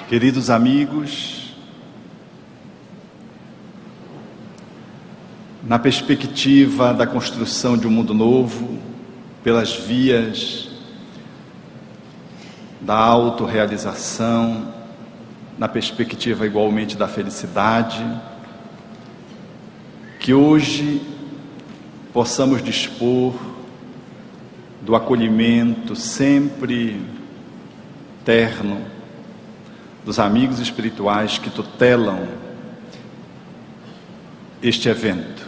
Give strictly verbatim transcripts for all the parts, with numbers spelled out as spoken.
Queridos amigos, na perspectiva da construção de um mundo novo, pelas vias da autorrealização, na perspectiva igualmente da felicidade, que hoje possamos dispor do acolhimento sempre terno dos amigos espirituais que tutelam este evento.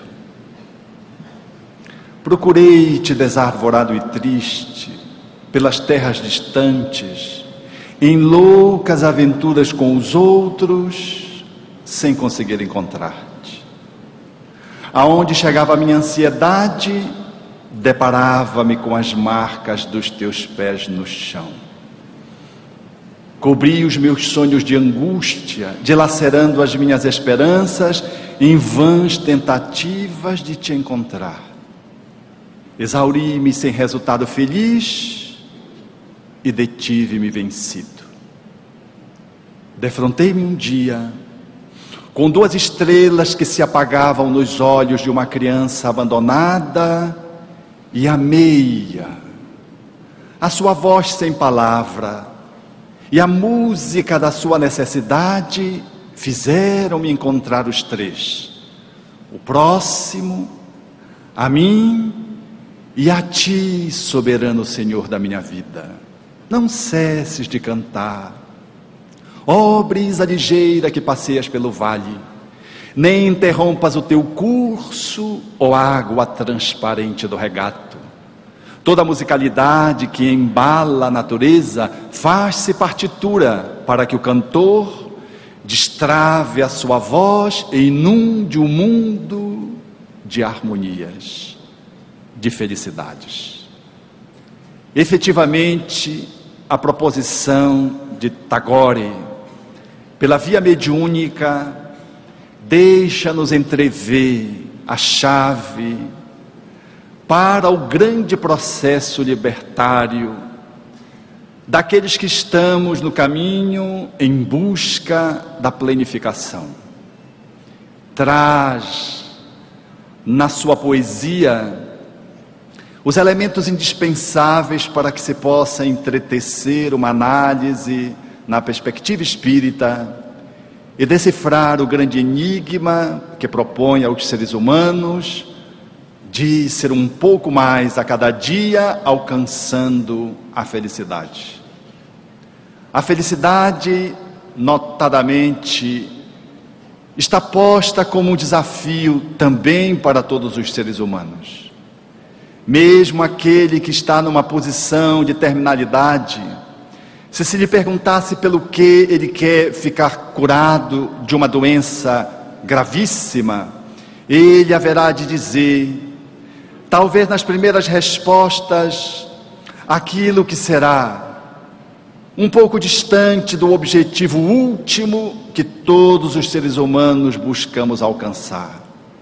Procurei te desarvorado e triste pelas terras distantes, em loucas aventuras com os outros, sem conseguir encontrar-te. Aonde chegava a minha ansiedade, deparava-me com as marcas dos teus pés no chão. Cobri os meus sonhos de angústia, dilacerando as minhas esperanças em vãs tentativas de te encontrar. Exauri-me sem resultado feliz e detive-me vencido. Defrontei-me um dia com duas estrelas que se apagavam nos olhos de uma criança abandonada e amei-a. A sua voz sem palavra e a música da sua necessidade fizeram-me encontrar os três: o próximo, a mim e a ti, soberano Senhor da minha vida. Não cesses de cantar, ó brisa ligeira que passeias pelo vale, nem interrompas o teu curso, ó água transparente do regato. Toda a musicalidade que embala a natureza faz-se partitura para que o cantor destrave a sua voz e inunde o mundo de harmonias, de felicidades. Efetivamente, a proposição de Tagore, pela via mediúnica, deixa-nos entrever a chave para o grande processo libertário daqueles que estamos no caminho em busca da plenificação. Traz na sua poesia os elementos indispensáveis para que se possa entretecer uma análise na perspectiva espírita e decifrar o grande enigma que propõe aos seres humanos de ser um pouco mais a cada dia, alcançando a felicidade. A felicidade, notadamente, está posta como um desafio também para todos os seres humanos. Mesmo aquele que está numa posição de terminalidade, se se lhe perguntasse pelo que ele quer ficar curado de uma doença gravíssima, ele haverá de dizer, talvez nas primeiras respostas, aquilo que será um pouco distante do objetivo último que todos os seres humanos buscamos alcançar.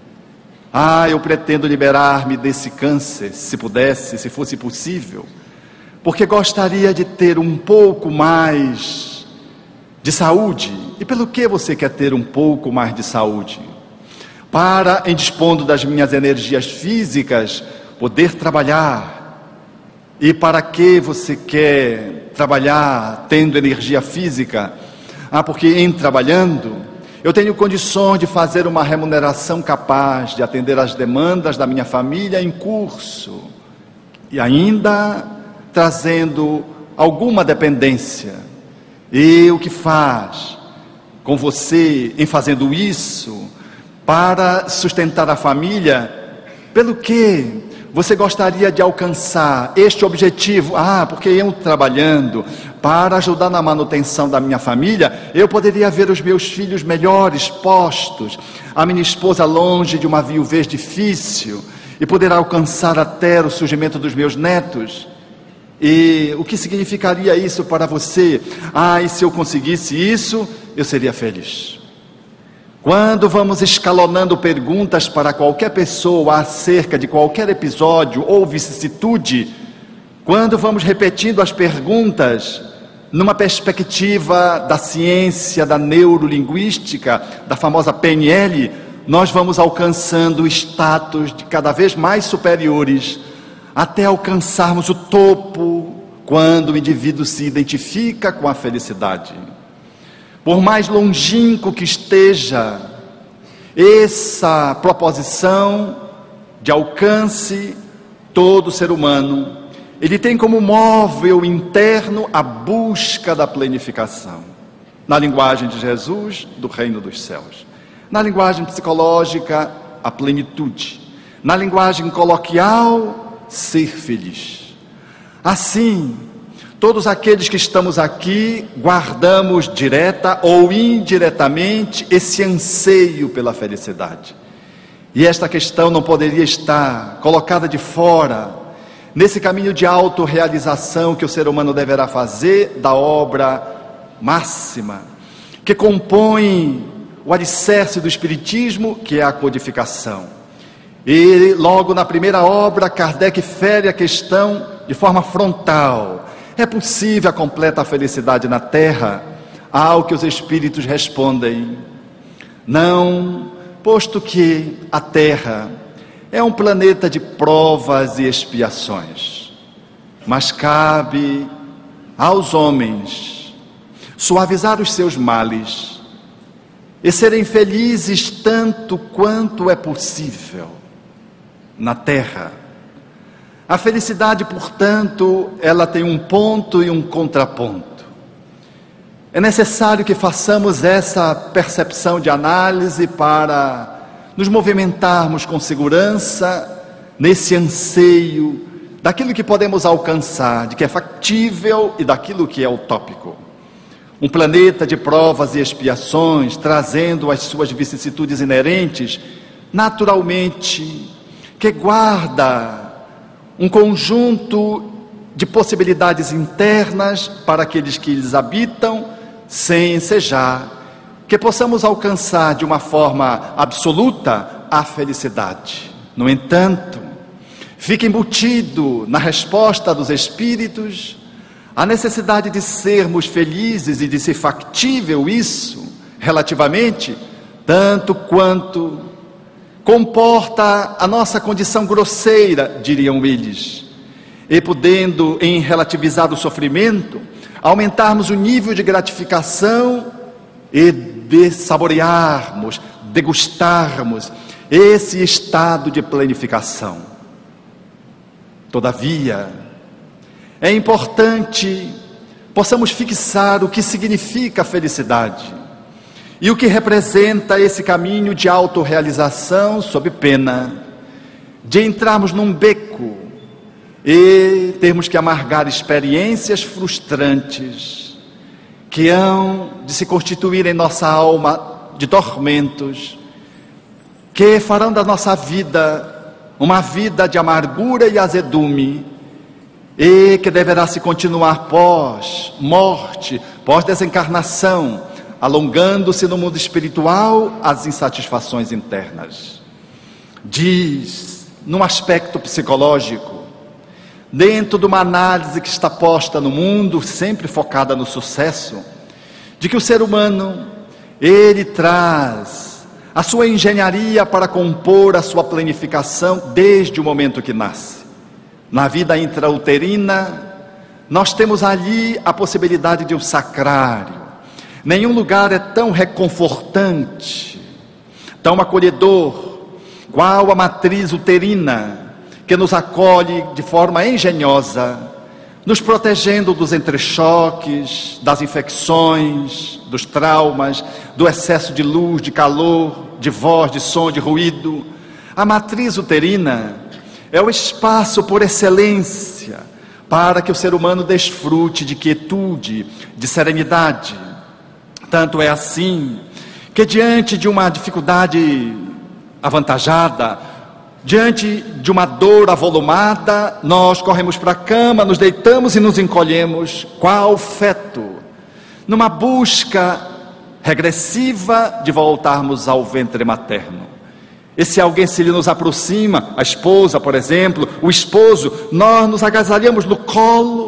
Ah, eu pretendo liberar-me desse câncer, se pudesse, se fosse possível, porque gostaria de ter um pouco mais de saúde. E pelo que você quer ter um pouco mais de saúde? Para, em dispondo das minhas energias físicas, poder trabalhar. E para que você quer trabalhar tendo energia física? Ah, porque em trabalhando, eu tenho condições de fazer uma remuneração capaz de atender às demandas da minha família em curso. E ainda trazendo alguma dependência. E o que faz com você em fazendo isso para sustentar a família? Pelo que você gostaria de alcançar este objetivo? Ah, porque eu trabalhando para ajudar na manutenção da minha família, eu poderia ver os meus filhos melhores postos, a minha esposa longe de uma viuvez difícil, e poder alcançar até o surgimento dos meus netos. E o que significaria isso para você? Ah, e se eu conseguisse isso, eu seria feliz. Quando vamos escalonando perguntas para qualquer pessoa acerca de qualquer episódio ou vicissitude, quando vamos repetindo as perguntas, numa perspectiva da ciência, da neurolinguística, da famosa P N L, nós vamos alcançando status de cada vez mais superiores, até alcançarmos o topo, quando o indivíduo se identifica com a felicidade. Por mais longínquo que esteja essa proposição de alcance, todo ser humano, ele tem como móvel interno a busca da planificação. Na linguagem de Jesus, do reino dos céus. Na linguagem psicológica, a plenitude. Na linguagem coloquial, ser feliz. Assim, todos aqueles que estamos aqui, guardamos direta ou indiretamente esse anseio pela felicidade. E esta questão não poderia estar colocada de fora, nesse caminho de autorrealização que o ser humano deverá fazer da obra máxima, que compõe o alicerce do Espiritismo, que é a codificação. E logo na primeira obra, Kardec fere a questão de forma frontal. É possível a completa felicidade na Terra? Ao que os Espíritos respondem: não, posto que a Terra é um planeta de provas e expiações, mas cabe aos homens suavizar os seus males e serem felizes tanto quanto é possível na Terra. A felicidade, portanto, ela tem um ponto e um contraponto. É necessário que façamos essa percepção de análise para nos movimentarmos com segurança nesse anseio daquilo que podemos alcançar, de que é factível e daquilo que é utópico. Um planeta de provas e expiações, trazendo as suas vicissitudes inerentes, naturalmente, que guarda um conjunto de possibilidades internas para aqueles que eles habitam, sem ensejar que possamos alcançar de uma forma absoluta a felicidade. No entanto, fica embutido na resposta dos Espíritos a necessidade de sermos felizes e de ser factível isso, relativamente, tanto quanto comporta a nossa condição grosseira, diriam eles, e podendo, em relativizado sofrimento, aumentarmos o nível de gratificação e de saborearmos, degustarmos esse estado de planificação. Todavia, é importante possamos fixar o que significa a felicidade e o que representa esse caminho de autorrealização, sob pena de entrarmos num beco e termos que amargar experiências frustrantes que hão de se constituir em nossa alma de tormentos, que farão da nossa vida uma vida de amargura e azedume, e que deverá se continuar pós-morte, pós-desencarnação, alongando-se no mundo espiritual as insatisfações internas. Diz, num aspecto psicológico, dentro de uma análise que está posta no mundo, sempre focada no sucesso, de que o ser humano, ele traz a sua engenharia para compor a sua planificação desde o momento que nasce. Na vida intrauterina, nós temos ali a possibilidade de um sacrário. Nenhum lugar é tão reconfortante, tão acolhedor, qual a matriz uterina, que nos acolhe de forma engenhosa, nos protegendo dos entrechoques, das infecções, dos traumas, do excesso de luz, de calor, de voz, de som, de ruído. A matriz uterina é o espaço por excelência para que o ser humano desfrute de quietude, de serenidade. Tanto é assim que, diante de uma dificuldade avantajada, diante de uma dor avolumada, nós corremos para a cama, nos deitamos e nos encolhemos, qual feto, numa busca regressiva de voltarmos ao ventre materno. E se alguém se lhe nos aproxima, a esposa, por exemplo, o esposo, nós nos agasalhamos no colo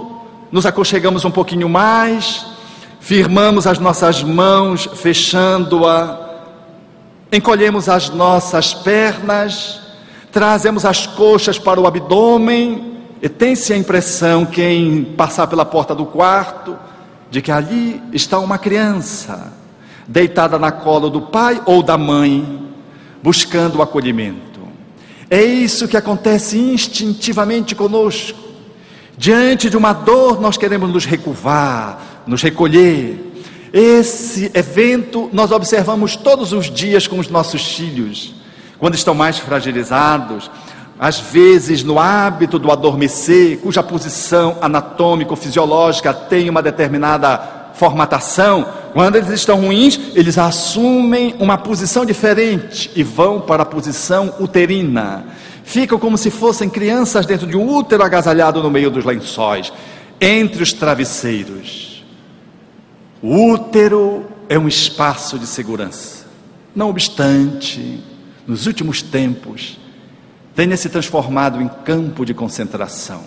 nos aconchegamos um pouquinho mais, firmamos as nossas mãos, fechando-a, encolhemos as nossas pernas, trazemos as coxas para o abdômen, e tem-se a impressão, quem passar pela porta do quarto, de que ali está uma criança, deitada na cola do pai ou da mãe, buscando o acolhimento. É isso que acontece instintivamente conosco. Diante de uma dor, nós queremos nos recurvar, nos recolher. Esse evento nós observamos todos os dias com os nossos filhos, quando estão mais fragilizados, às vezes no hábito do adormecer, cuja posição anatômico-fisiológica tem uma determinada formatação. Quando eles estão ruins, eles assumem uma posição diferente e vão para a posição uterina. Ficam como se fossem crianças dentro de um útero agasalhado no meio dos lençóis, entre os travesseiros. O útero é um espaço de segurança. Não obstante, nos últimos tempos, tenha se transformado em campo de concentração.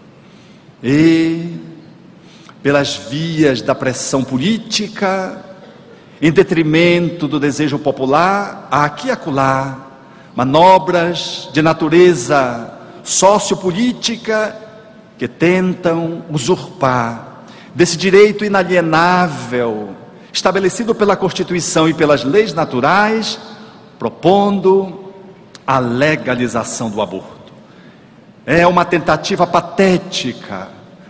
E, pelas vias da pressão política, em detrimento do desejo popular, há aqui e acolá manobras de natureza sociopolítica que tentam usurpar desse direito inalienável estabelecido pela Constituição e pelas leis naturais, propondo a legalização do aborto. É uma tentativa patética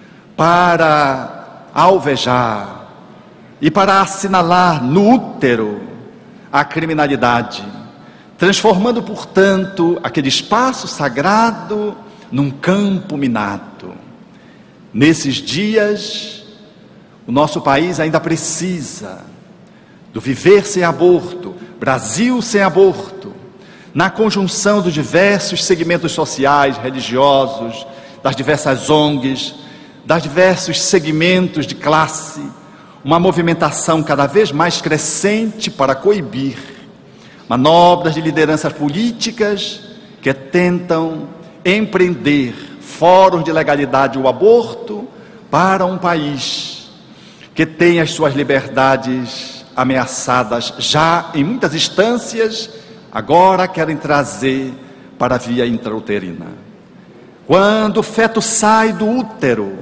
para alvejar e para assinalar no útero a criminalidade, transformando, portanto, aquele espaço sagrado num campo minado. Nesses dias, o nosso país ainda precisa do viver sem aborto, Brasil sem aborto, na conjunção dos diversos segmentos sociais, religiosos, das diversas O N Gs, das diversos segmentos de classe, uma movimentação cada vez mais crescente para coibir manobras de lideranças políticas que tentam empreender fóruns de legalidade do aborto para um país que tem as suas liberdades ameaçadas já em muitas instâncias. Agora querem trazer para a via intrauterina. Quando o feto sai do útero,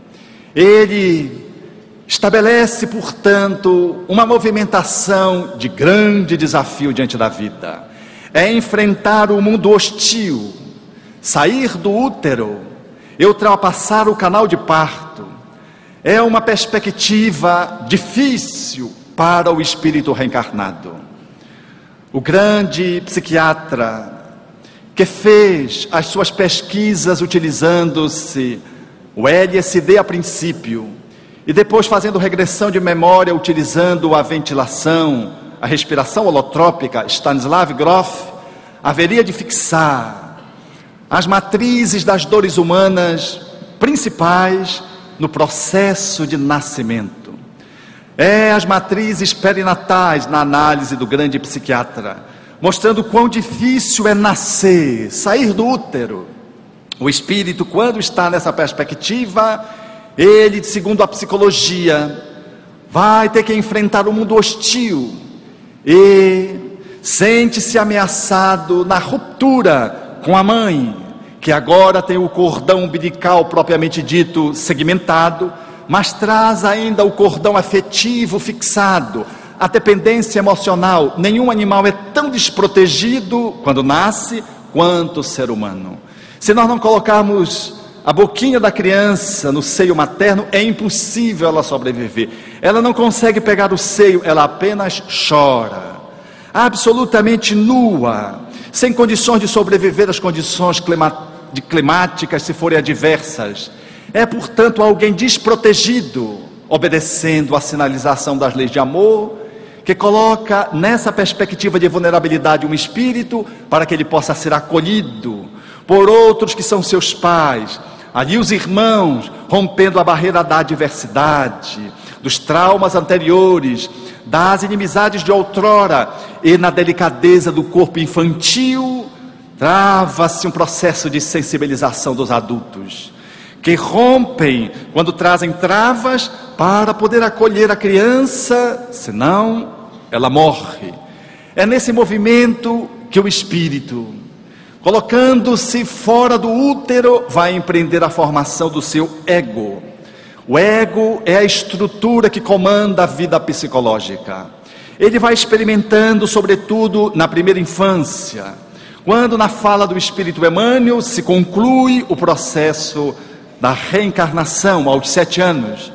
ele estabelece, portanto, uma movimentação de grande desafio diante da vida. É enfrentar o mundo hostil, sair do útero e ultrapassar o canal de parto. É uma perspectiva difícil para o espírito reencarnado. O grande psiquiatra que fez as suas pesquisas utilizando-se o L S D a princípio e depois fazendo regressão de memória utilizando a ventilação, a respiração holotrópica, Stanislav Grof, haveria de fixar as matrizes das dores humanas principais no processo de nascimento. É as matrizes perinatais na análise do grande psiquiatra, mostrando quão difícil é nascer, sair do útero. O espírito, quando está nessa perspectiva, ele, segundo a psicologia, vai ter que enfrentar o mundo hostil e sente-se ameaçado na ruptura com a mãe, que agora tem o cordão umbilical propriamente dito segmentado, mas traz ainda o cordão afetivo fixado, a dependência emocional. Nenhum animal é tão desprotegido quando nasce quanto o ser humano. Se nós não colocarmos a boquinha da criança no seio materno, é impossível ela sobreviver. Ela não consegue pegar o seio, ela apenas chora, absolutamente nua, sem condições de sobreviver às condições climáticas, se forem adversas. É, portanto, alguém desprotegido, obedecendo à sinalização das leis de amor, que coloca nessa perspectiva de vulnerabilidade um espírito para que ele possa ser acolhido por outros que são seus pais. Ali os irmãos, rompendo a barreira da adversidade, dos traumas anteriores, das inimizades de outrora, e na delicadeza do corpo infantil, trava-se um processo de sensibilização dos adultos, que rompem quando trazem travas para poder acolher a criança, senão ela morre. É nesse movimento que o espírito, colocando-se fora do útero, vai empreender a formação do seu ego. O ego é a estrutura que comanda a vida psicológica. Ele vai experimentando, sobretudo, na primeira infância, quando na fala do espírito Emmanuel se conclui o processo da reencarnação aos sete anos.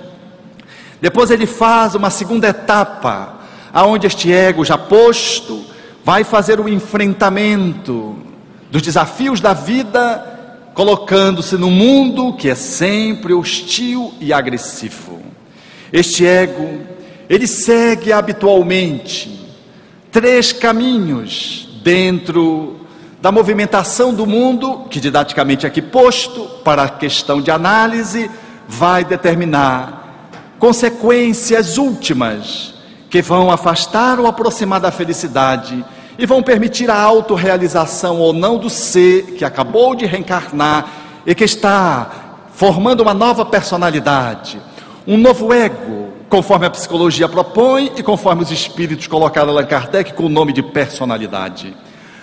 Depois ele faz uma segunda etapa, aonde este ego já posto vai fazer o enfrentamento dos desafios da vida, colocando-se num mundo que é sempre hostil e agressivo. Este ego, ele segue habitualmente três caminhos dentro da movimentação do mundo, que didaticamente aqui posto para a questão de análise, vai determinar consequências últimas que vão afastar ou aproximar da felicidade e vão permitir a autorrealização ou não do ser que acabou de reencarnar e que está formando uma nova personalidade, um novo ego, conforme a psicologia propõe e conforme os espíritos colocaram Allan Kardec com o nome de personalidade.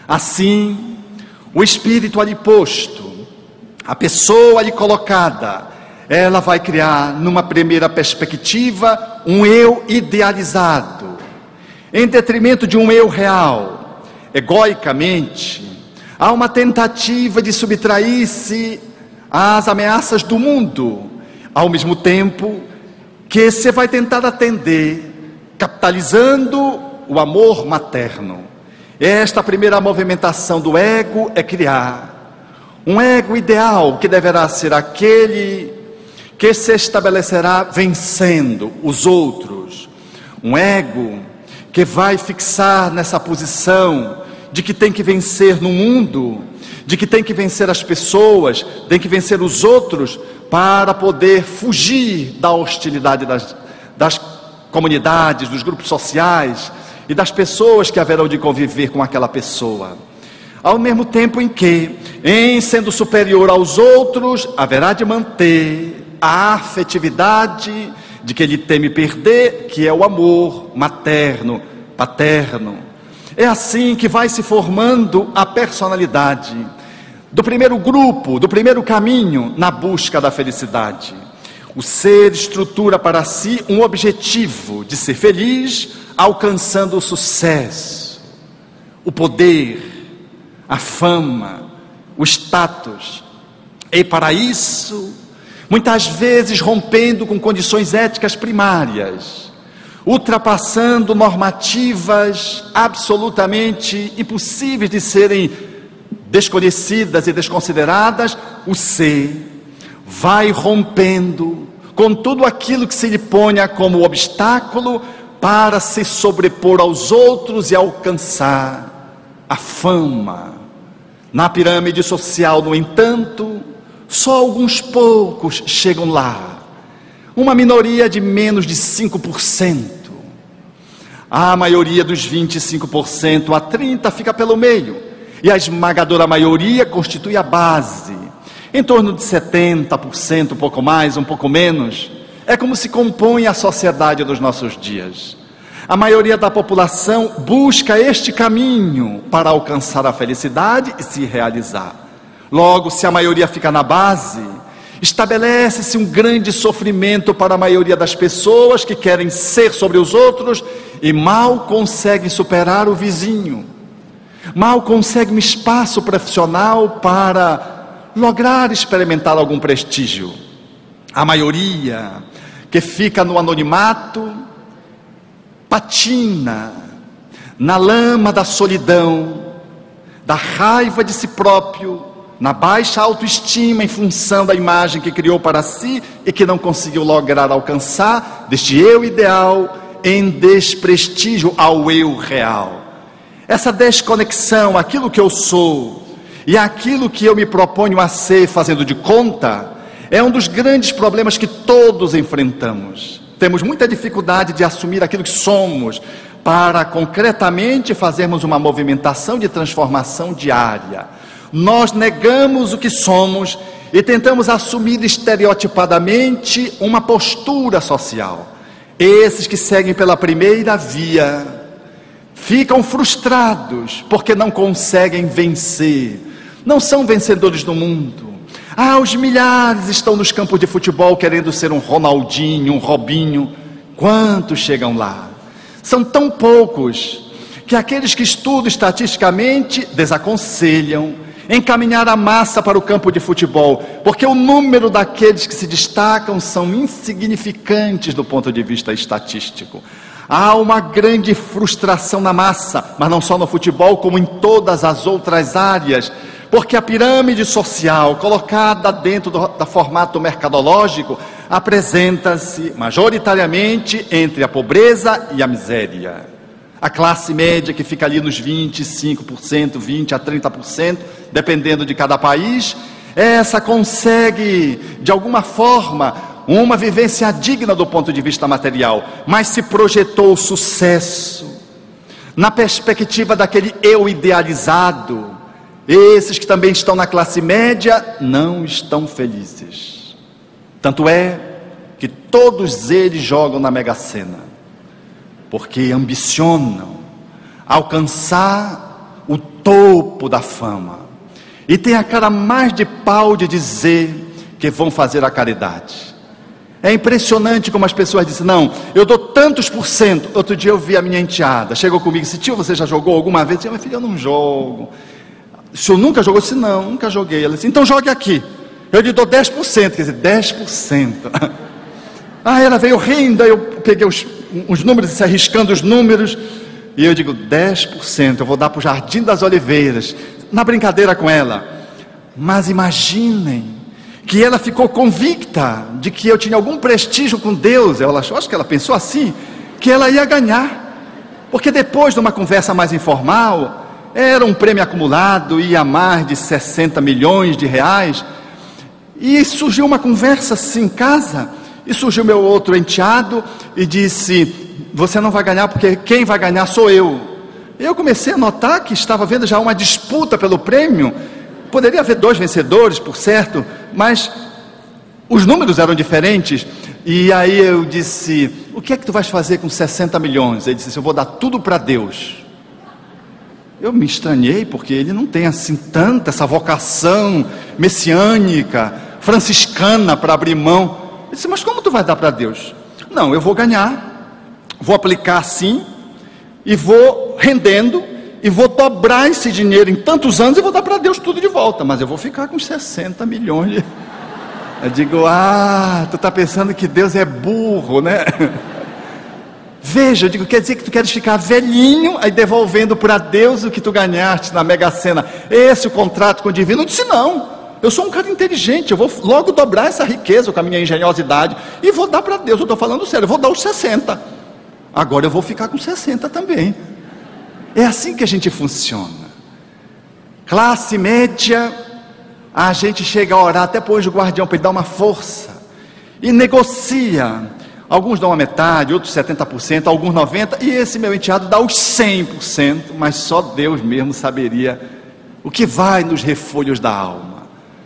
Assim, o espírito ali posto, a pessoa ali colocada, ela vai criar numa primeira perspectiva um eu idealizado, em detrimento de um eu real. Egoicamente, há uma tentativa de subtrair-se às ameaças do mundo, ao mesmo tempo que você vai tentar atender, capitalizando o amor materno. Esta primeira movimentação do ego é criar um ego ideal, que deverá ser aquele que se estabelecerá vencendo os outros. Um ego que vai fixar nessa posição de que tem que vencer no mundo, de que tem que vencer as pessoas, tem que vencer os outros, para poder fugir da hostilidade das, das comunidades, dos grupos sociais e das pessoas que haverão de conviver com aquela pessoa. Ao mesmo tempo em que, em sendo superior aos outros, haverá de manter a afetividade de que ele teme perder, que é o amor materno, paterno. É assim que vai se formando a personalidade do primeiro grupo, do primeiro caminho na busca da felicidade. O ser estrutura para si um objetivo de ser feliz, alcançando o sucesso, o poder, a fama, o status. E para isso, muitas vezes rompendo com condições éticas primárias, ultrapassando normativas absolutamente impossíveis de serem desconhecidas e desconsideradas, o ser vai rompendo com tudo aquilo que se lhe ponha como obstáculo para se sobrepor aos outros e alcançar a fama. Na pirâmide social, no entanto, só alguns poucos chegam lá, uma minoria de menos de cinco por cento. A maioria dos vinte e cinco por cento a trinta por cento fica pelo meio, e a esmagadora maioria constitui a base, em torno de setenta por cento, um pouco mais, um pouco menos. É como se compõe a sociedade dos nossos dias. A maioria da população busca este caminho para alcançar a felicidade e se realizar. Logo, se a maioria fica na base, estabelece-se um grande sofrimento para a maioria das pessoas que querem ser sobre os outros e mal conseguem superar o vizinho, mal conseguem um espaço profissional para lograr experimentar algum prestígio. A maioria que fica no anonimato patina na lama da solidão, da raiva de si próprio, na baixa autoestima em função da imagem que criou para si e que não conseguiu lograr alcançar, deste eu ideal em desprestígio ao eu real. Essa desconexão, aquilo que eu sou e aquilo que eu me proponho a ser, fazendo de conta, é um dos grandes problemas que todos enfrentamos. Temos muita dificuldade de assumir aquilo que somos, para concretamente fazermos uma movimentação de transformação diária. Nós negamos o que somos e tentamos assumir estereotipadamente uma postura social. Esses que seguem pela primeira via ficam frustrados porque não conseguem vencer, não são vencedores do mundo. Ah, os milhares estão nos campos de futebol querendo ser um Ronaldinho, um Robinho. Quantos chegam lá? São tão poucos que aqueles que estudam estatisticamente desaconselham encaminhar a massa para o campo de futebol, porque o número daqueles que se destacam são insignificantes do ponto de vista estatístico. Há uma grande frustração na massa, mas não só no futebol, como em todas as outras áreas, porque a pirâmide social colocada dentro do, do formato mercadológico apresenta-se majoritariamente entre a pobreza e a miséria. A classe média, que fica ali nos vinte e cinco por cento, vinte a trinta por cento, dependendo de cada país, essa consegue, de alguma forma, uma vivência digna do ponto de vista material, mas se projetou o sucesso na perspectiva daquele eu idealizado. Esses que também estão na classe média não estão felizes. Tanto é que todos eles jogam na Mega Sena, porque ambicionam alcançar o topo da fama, e tem a cara mais de pau de dizer que vão fazer a caridade. É impressionante como as pessoas dizem: não, eu dou tantos por cento. Outro dia eu vi a minha enteada, chegou comigo e disse: tio, você já jogou alguma vez? Eu disse: meu filho, eu não jogo. O senhor nunca jogou? Eu disse: não, nunca joguei. Ela disse: então jogue aqui, eu lhe dou dez por cento. Quer dizer, dez por cento. Ah, ela veio rindo, aí eu peguei os, os números, se arriscando os números, e eu digo: dez por cento eu vou dar para o Jardim das Oliveiras, na brincadeira com ela. Mas imaginem que ela ficou convicta de que eu tinha algum prestígio com Deus. Ela achou, acho que ela pensou assim, que ela ia ganhar, porque depois de uma conversa mais informal, era um prêmio acumulado, ia a mais de sessenta milhões de reais, e surgiu uma conversa assim em casa, e surgiu meu outro enteado e disse: você não vai ganhar, porque quem vai ganhar sou eu. Eu comecei a notar que estava havendo já uma disputa pelo prêmio. Poderia haver dois vencedores, por certo, mas os números eram diferentes. E aí eu disse: o que é que tu vais fazer com sessenta milhões? Ele disse: eu vou dar tudo para Deus. Eu me estranhei, porque ele não tem assim tanta essa vocação messiânica, franciscana, para abrir mão. Eu disse: mas como tu vai dar para Deus? Não, eu vou ganhar, vou aplicar assim, e vou rendendo, e vou dobrar esse dinheiro em tantos anos, e vou dar para Deus tudo de volta, mas eu vou ficar com sessenta milhões de... Eu digo: ah, tu está pensando que Deus é burro, né? Veja, eu digo, quer dizer que tu queres ficar velhinho, aí devolvendo para Deus o que tu ganhaste na Mega Sena. Esse é o contrato com o divino? Eu disse: não, eu sou um cara inteligente, eu vou logo dobrar essa riqueza com a minha engenhosidade, e vou dar para Deus. Eu estou falando sério, eu vou dar os sessenta, agora eu vou ficar com sessenta também. É assim que a gente funciona. Classe média, a gente chega a orar, até põe o guardião para ele dar uma força, e negocia. Alguns dão a metade, outros setenta por cento, alguns noventa por cento, e esse meu enteado dá os cem por cento, mas só Deus mesmo saberia o que vai nos refolhos da alma.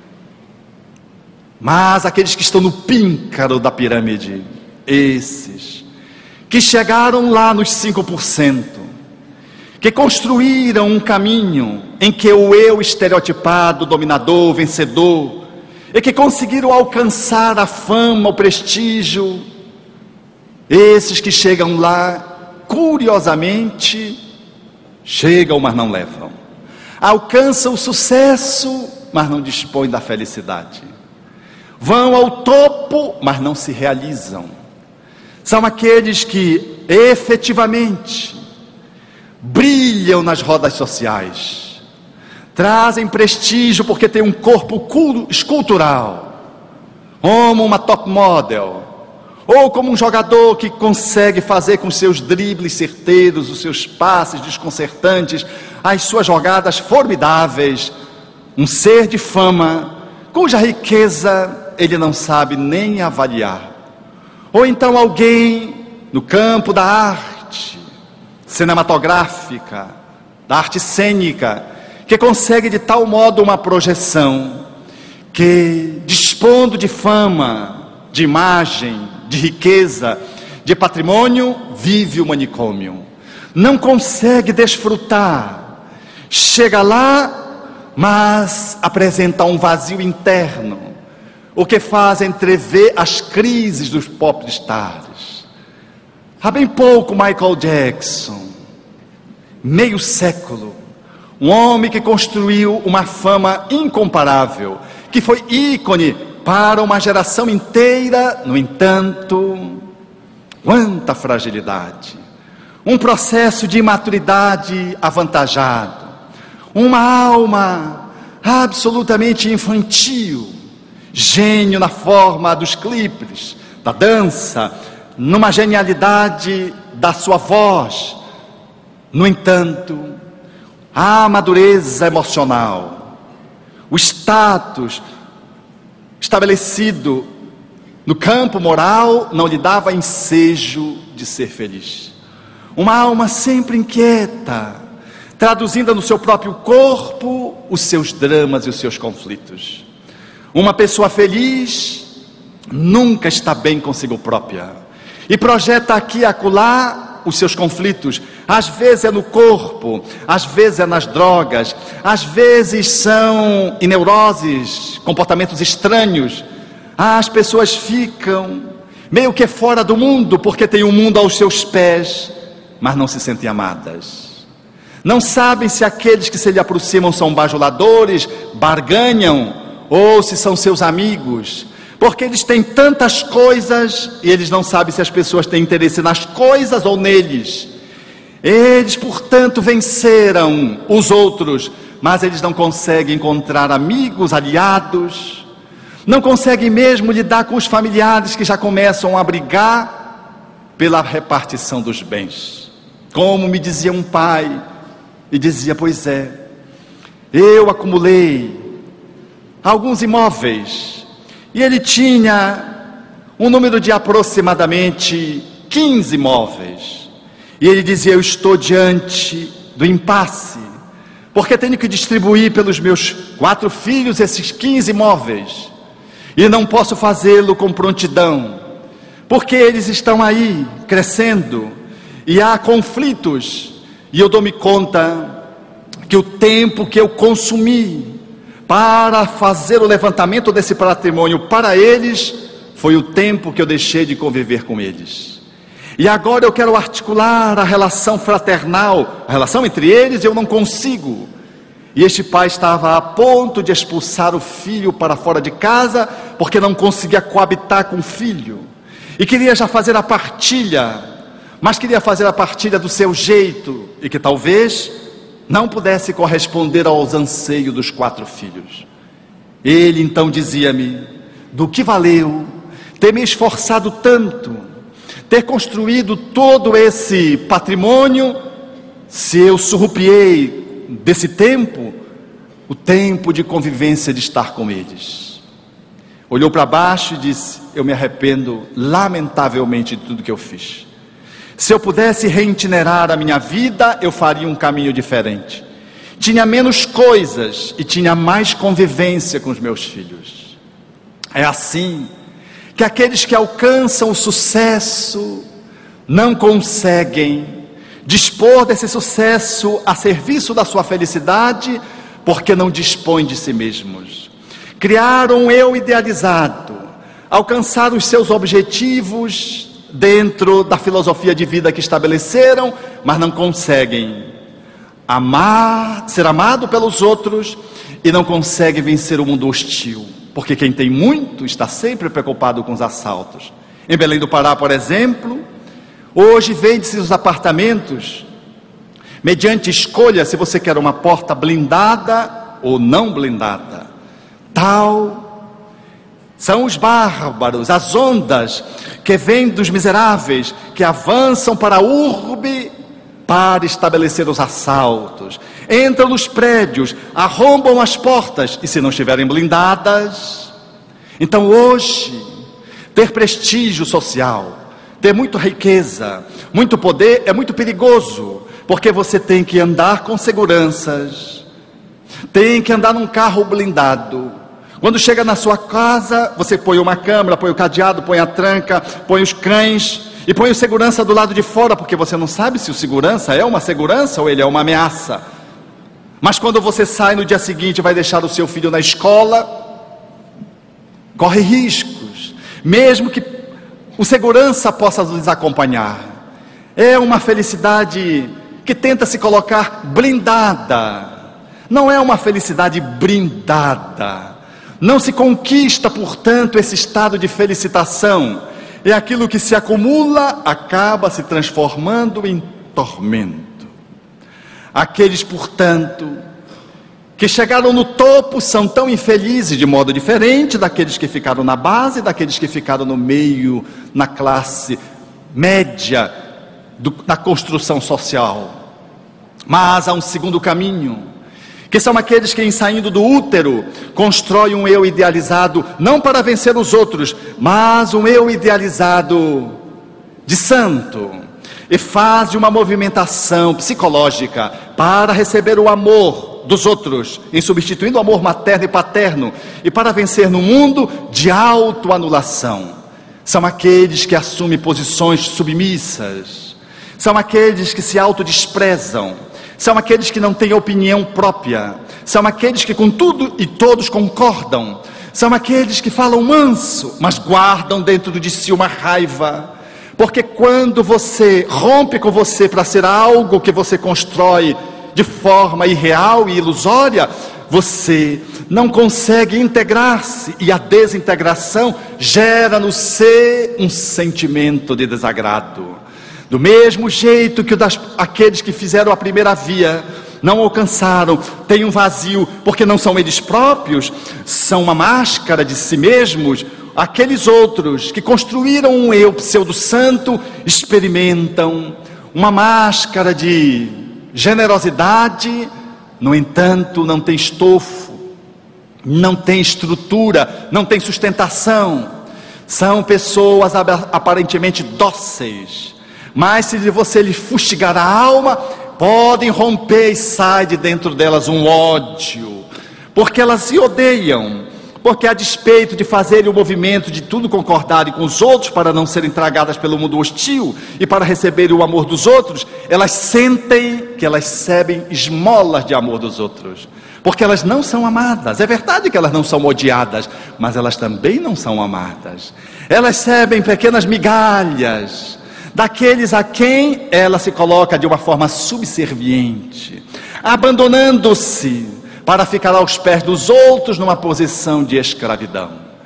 Mas aqueles que estão no píncaro da pirâmide, esses que chegaram lá nos cinco por cento, que construíram um caminho em que o eu estereotipado, dominador, vencedor, e que conseguiram alcançar a fama, o prestígio, esses que chegam lá, curiosamente, chegam, mas não levam, alcançam o sucesso, mas não dispõem da felicidade, vão ao topo, mas não se realizam. São aqueles que efetivamente brilham nas rodas sociais, trazem prestígio porque tem um corpo escultural, como uma top model, ou como um jogador que consegue fazer com seus dribles certeiros, os seus passes desconcertantes, as suas jogadas formidáveis, um ser de fama, cuja riqueza ele não sabe nem avaliar. Ou então alguém no campo da arte cinematográfica, da arte cênica, que consegue de tal modo uma projeção, que, dispondo de fama, de imagem, de riqueza, de patrimônio, vive o manicômio. Não consegue desfrutar. Chega lá, mas apresenta um vazio interno, o que faz entrever as crises dos popstars. Há bem pouco, Michael Jackson, meio século, um homem que construiu uma fama incomparável, que foi ícone para uma geração inteira. No entanto, quanta fragilidade, um processo de imaturidade avantajado, uma alma absolutamente infantil, gênio na forma dos clipes, da dança, numa genialidade da sua voz. No entanto, a madureza emocional, o status estabelecido no campo moral não lhe dava ensejo de ser feliz. Uma alma sempre inquieta, traduzindo no seu próprio corpo os seus dramas e os seus conflitos. Uma pessoa feliz nunca está bem consigo própria e projeta aqui e acolá os seus conflitos. Às vezes é no corpo, às vezes é nas drogas, às vezes são em neuroses, comportamentos estranhos. As pessoas ficam meio que fora do mundo, porque tem um mundo aos seus pés, mas não se sentem amadas. Não sabem se aqueles que se lhe aproximam são bajuladores, barganham, ou se são seus amigos, porque eles têm tantas coisas e eles não sabem se as pessoas têm interesse nas coisas ou neles. Eles, portanto, venceram os outros, mas eles não conseguem encontrar amigos, aliados, não conseguem mesmo lidar com os familiares que já começam a brigar pela repartição dos bens. Como me dizia um pai, e dizia: pois é, eu acumulei alguns imóveis, e ele tinha um número de aproximadamente quinze imóveis, e ele dizia: eu estou diante do impasse, porque tenho que distribuir pelos meus quatro filhos esses quinze imóveis, e não posso fazê-lo com prontidão, porque eles estão aí, crescendo, e há conflitos, e eu dou-me conta que o tempo que eu consumi para fazer o levantamento desse patrimônio para eles, foi o tempo que eu deixei de conviver com eles. E agora eu quero articular a relação fraternal, a relação entre eles, eu não consigo. E este pai estava a ponto de expulsar o filho para fora de casa, porque não conseguia coabitar com o filho, e queria já fazer a partilha, mas queria fazer a partilha do seu jeito, e que talvez não pudesse corresponder aos anseios dos quatro filhos. Ele então dizia-me: do que valeu ter me esforçado tanto, ter construído todo esse patrimônio, se eu surrupiei desse tempo, o tempo de convivência, de estar com eles. Olhou para baixo e disse: eu me arrependo lamentavelmente de tudo que eu fiz. Se eu pudesse reitinerar a minha vida, eu faria um caminho diferente. Tinha menos coisas e tinha mais convivência com os meus filhos. É assim que aqueles que alcançam o sucesso não conseguem dispor desse sucesso a serviço da sua felicidade, porque não dispõem de si mesmos. Criaram um eu idealizado, alcançaram os seus objetivos dentro da filosofia de vida que estabeleceram, mas não conseguem amar, ser amado pelos outros, e não conseguem vencer o mundo hostil, porque quem tem muito está sempre preocupado com os assaltos. Em Belém do Pará, por exemplo, hoje vende-se os apartamentos mediante escolha, se você quer uma porta blindada ou não blindada. Tal são os bárbaros, as ondas que vêm dos miseráveis, que avançam para a urbe para estabelecer os assaltos, entram nos prédios, arrombam as portas, e se não estiverem blindadas, então hoje, ter prestígio social, ter muita riqueza, muito poder, é muito perigoso, porque você tem que andar com seguranças, tem que andar num carro blindado, Quando chega na sua casa, você põe uma câmera, põe o cadeado, põe a tranca, põe os cães e põe o segurança do lado de fora, porque você não sabe se o segurança é uma segurança ou ele é uma ameaça. Mas quando você sai no dia seguinte e vai deixar o seu filho na escola, corre riscos, mesmo que o segurança possa nos acompanhar. É uma felicidade que tenta se colocar blindada, não é uma felicidade brindada. Não se conquista, portanto, esse estado de felicitação. É aquilo que se acumula, acaba se transformando em tormento. Aqueles, portanto, que chegaram no topo são tão infelizes de modo diferente daqueles que ficaram na base, daqueles que ficaram no meio, na classe média do, da construção social. Mas há um segundo caminho, que são aqueles que, em saindo do útero, constroem um eu idealizado, não para vencer os outros, mas um eu idealizado de santo, e fazem uma movimentação psicológica para receber o amor dos outros, em substituindo o amor materno e paterno, e para vencer no mundo de autoanulação. São aqueles que assumem posições submissas, são aqueles que se autodesprezam, são aqueles que não têm opinião própria, são aqueles que com tudo e todos concordam, são aqueles que falam manso, mas guardam dentro de si uma raiva, porque quando você rompe com você para ser algo que você constrói de forma irreal e ilusória, você não consegue integrar-se, e a desintegração gera no ser um sentimento de desagrado. Do mesmo jeito que das, aqueles que fizeram a primeira via não alcançaram, têm um vazio, porque não são eles próprios, são uma máscara de si mesmos. Aqueles outros que construíram um eu pseudo-santo experimentam uma máscara de generosidade, no entanto não tem estofo, não tem estrutura, não tem sustentação. São pessoas aparentemente dóceis, mas se você lhe fustigar a alma, podem romper e sai de dentro delas um ódio, porque elas se odeiam, porque a despeito de fazerem o movimento de tudo concordarem com os outros para não serem tragadas pelo mundo hostil e para receberem o amor dos outros, elas sentem que elas recebem esmolas de amor dos outros, porque elas não são amadas. É verdade que elas não são odiadas, mas elas também não são amadas. Elas recebem pequenas migalhas daqueles a quem ela se coloca de uma forma subserviente, abandonando-se para ficar aos pés dos outros numa posição de escravidão.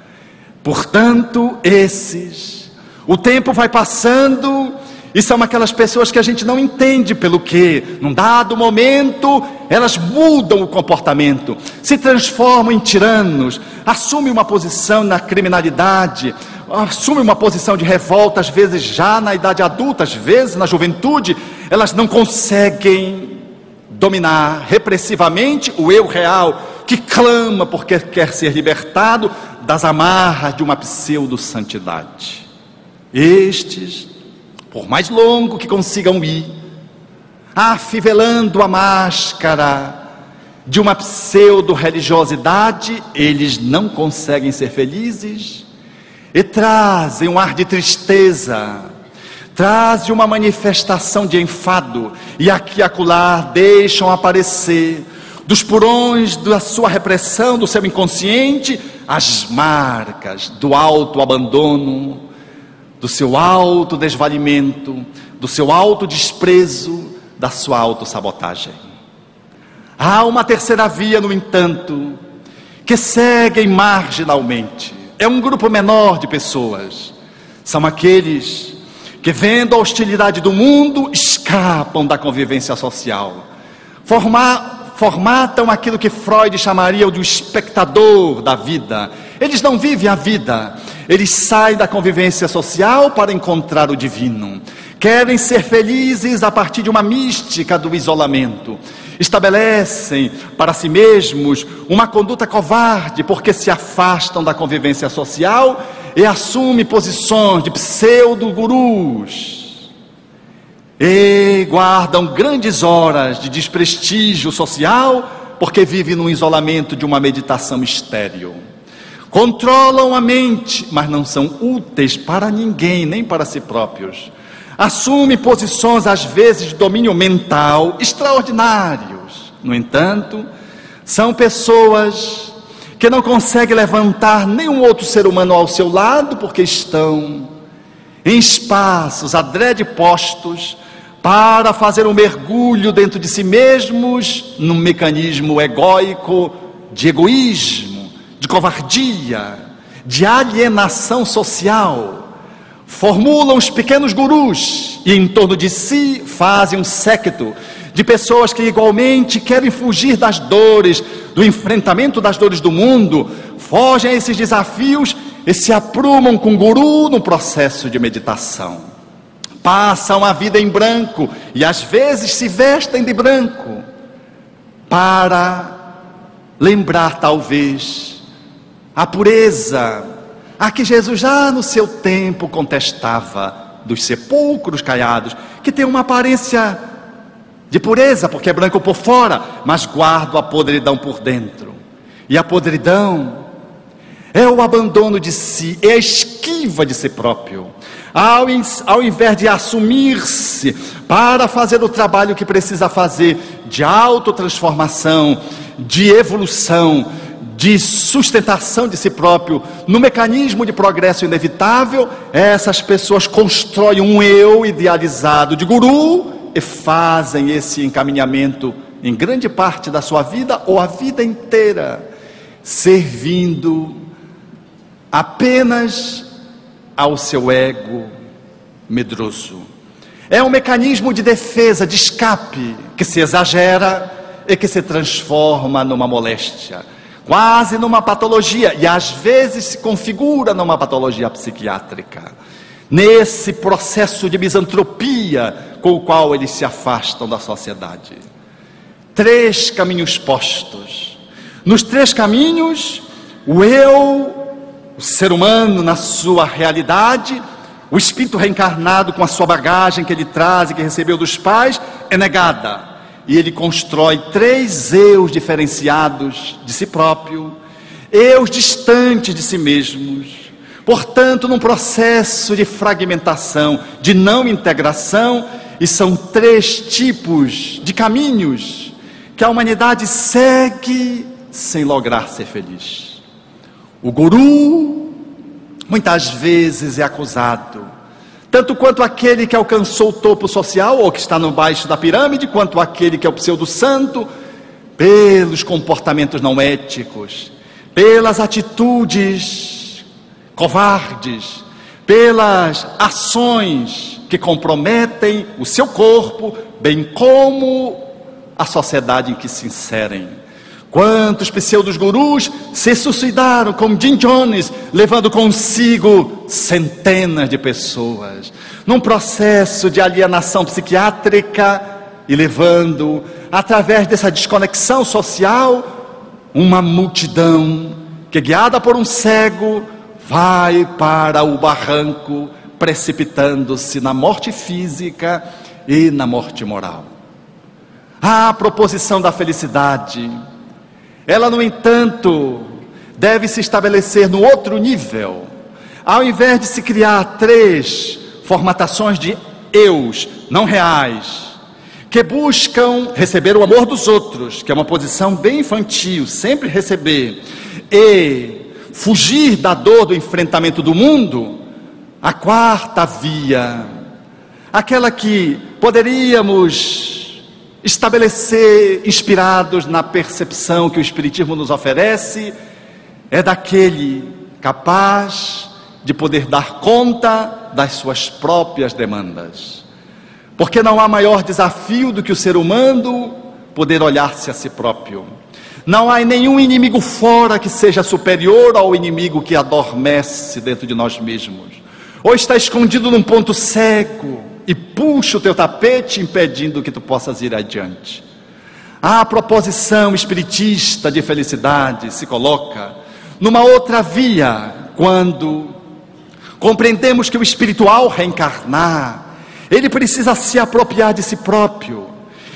Portanto, esses, o tempo vai passando e são aquelas pessoas que a gente não entende pelo que, num dado momento, elas mudam o comportamento, se transformam em tiranos, assumem uma posição na criminalidade, assumem uma posição de revolta, às vezes já na idade adulta, às vezes na juventude. Elas não conseguem dominar repressivamente o eu real, que clama porque quer ser libertado das amarras de uma pseudo-santidade. Estes, por mais longo que consigam ir, afivelando a máscara de uma pseudo-religiosidade, eles não conseguem ser felizes e trazem um ar de tristeza, trazem uma manifestação de enfado, e aqui e acolá deixam aparecer dos porões da sua repressão, do seu inconsciente, as marcas do autoabandono, do seu autodesvalimento, do seu autodesprezo, da sua autossabotagem. Há uma terceira via, no entanto, que seguem marginalmente. É um grupo menor de pessoas. São aqueles que, vendo a hostilidade do mundo, escapam da convivência social. Formar, formatam aquilo que Freud chamaria de um espectador da vida. Eles não vivem a vida, eles saem da convivência social para encontrar o divino. Querem ser felizes a partir de uma mística do isolamento. Estabelecem para si mesmos uma conduta covarde, porque se afastam da convivência social e assumem posições de pseudo-gurus. E guardam grandes horas de desprestígio social, porque vivem num isolamento de uma meditação estéril. controlam a mente, mas não são úteis para ninguém, nem para si próprios. Assumem posições, às vezes, de domínio mental extraordinários. No entanto, são pessoas que não conseguem levantar nenhum outro ser humano ao seu lado, porque estão em espaços adrede postos para fazer um mergulho dentro de si mesmos, num mecanismo egóico de egoísmo, de covardia, de alienação social. Formulam os pequenos gurus e em torno de si fazem um séquito de pessoas que igualmente querem fugir das dores, do enfrentamento das dores do mundo, fogem a esses desafios e se aprumam com o guru no processo de meditação. Passam a vida em branco e às vezes se vestem de branco para lembrar talvez a pureza a que Jesus já no seu tempo contestava dos sepulcros caiados, que tem uma aparência de pureza, porque é branco por fora, mas guarda a podridão por dentro. E a podridão é o abandono de si, é a esquiva de si próprio. Ao, ao invés de assumir-se para fazer o trabalho que precisa fazer, de autotransformação, de evolução, de sustentação de si próprio, no mecanismo de progresso inevitável, essas pessoas constroem um eu idealizado de guru, e fazem esse encaminhamento em grande parte da sua vida ou a vida inteira, servindo apenas ao seu ego medroso. É um mecanismo de defesa, de escape, que se exagera e que se transforma numa moléstia, quase numa patologia, e às vezes se configura numa patologia psiquiátrica. Nesse processo de misantropia com o qual eles se afastam da sociedade. Três caminhos postos. Nos três caminhos, o eu, o ser humano na sua realidade, o espírito reencarnado com a sua bagagem que ele traz e que recebeu dos pais, é negada. E ele constrói três eus diferenciados de si próprio, eus distantes de si mesmos. Portanto, num processo de fragmentação, de não integração, e são três tipos de caminhos que a humanidade segue sem lograr ser feliz. O guru, muitas vezes é acusado, tanto quanto aquele que alcançou o topo social, ou que está no baixo da pirâmide, quanto aquele que é o pseudo-santo, pelos comportamentos não éticos, pelas atitudes covardes, pelas ações que comprometem o seu corpo, bem como a sociedade em que se inserem. Quantos pseudos gurus se suicidaram, como Jim Jones, levando consigo centenas de pessoas, num processo de alienação psiquiátrica, e levando, através dessa desconexão social, uma multidão que, guiada por um cego, vai para o barranco, precipitando-se na morte física e na morte moral. A proposição da felicidade, ela, no entanto, deve se estabelecer no outro nível. Ao invés de se criar três formatações de eus não reais, que buscam receber o amor dos outros, que é uma posição bem infantil, sempre receber, e fugir da dor do enfrentamento do mundo, a quarta via, aquela que poderíamos estabelecer, inspirados na percepção que o Espiritismo nos oferece, é daquele capaz de poder dar conta das suas próprias demandas. Porque não há maior desafio do que o ser humano poder olhar-se a si próprio. Não há nenhum inimigo fora que seja superior ao inimigo que adormece dentro de nós mesmos, ou está escondido num ponto cego e puxa o teu tapete, impedindo que tu possas ir adiante. A proposição espiritista de felicidade se coloca numa outra via, quando compreendemos que o espiritual reencarnar, ele precisa se apropriar de si próprio,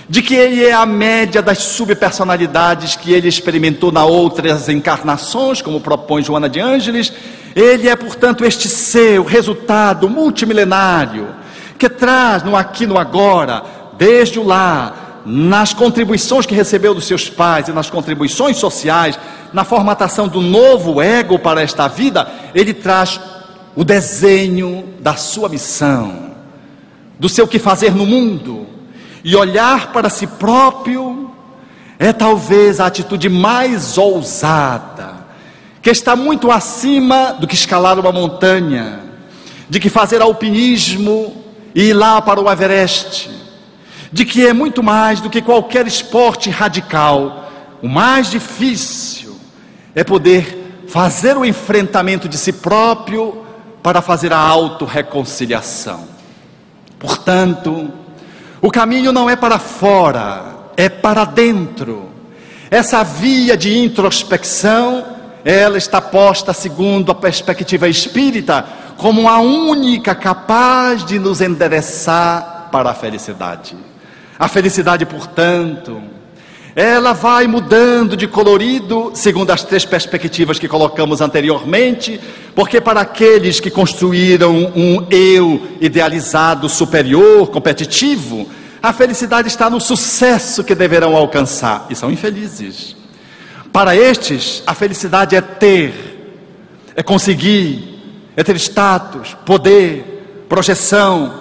de que ele é a média das subpersonalidades que ele experimentou nas outras encarnações, como propõe Joana de Ângeles. Ele é, portanto, este ser, o resultado multimilenário, que traz no aqui, no agora, desde o lar, nas contribuições que recebeu dos seus pais e nas contribuições sociais, na formatação do novo ego para esta vida, ele traz o desenho da sua missão, do seu que fazer no mundo. E olhar para si próprio é talvez a atitude mais ousada, que está muito acima do que escalar uma montanha, de que fazer alpinismo e ir lá para o Everest, de que é muito mais do que qualquer esporte radical. O mais difícil é poder fazer o enfrentamento de si próprio para fazer a autorreconciliação. Portanto, o caminho não é para fora, é para dentro. Essa via de introspecção, ela está posta, segundo a perspectiva espírita, como a única capaz de nos endereçar para a felicidade. A felicidade, portanto, ela vai mudando de colorido, segundo as três perspectivas que colocamos anteriormente, porque para aqueles que construíram um eu idealizado, superior, competitivo, a felicidade está no sucesso que deverão alcançar, e são infelizes. Para estes, a felicidade é ter, é conseguir, é ter status, poder, projeção,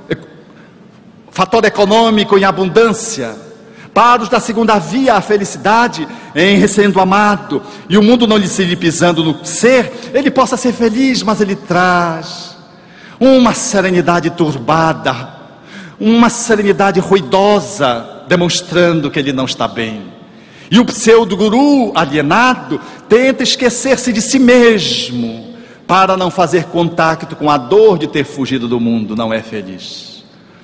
fator econômico em abundância. Para os da segunda via, a felicidade em sendo amado, e o mundo não lhe se lhe pisando no ser, ele possa ser feliz, mas ele traz uma serenidade turbada, uma serenidade ruidosa, demonstrando que ele não está bem. E o pseudo-guru alienado tenta esquecer-se de si mesmo, para não fazer contato com a dor de ter fugido do mundo. Não é feliz.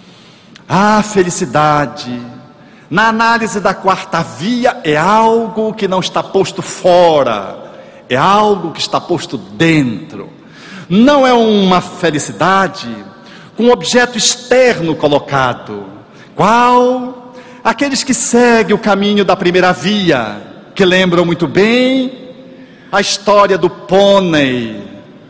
A felicidade, na análise da quarta via, é algo que não está posto fora, é algo que está posto dentro. Não é uma felicidade com um objeto externo colocado. Qual? Aqueles que seguem o caminho da primeira via, que lembram muito bem a história do pônei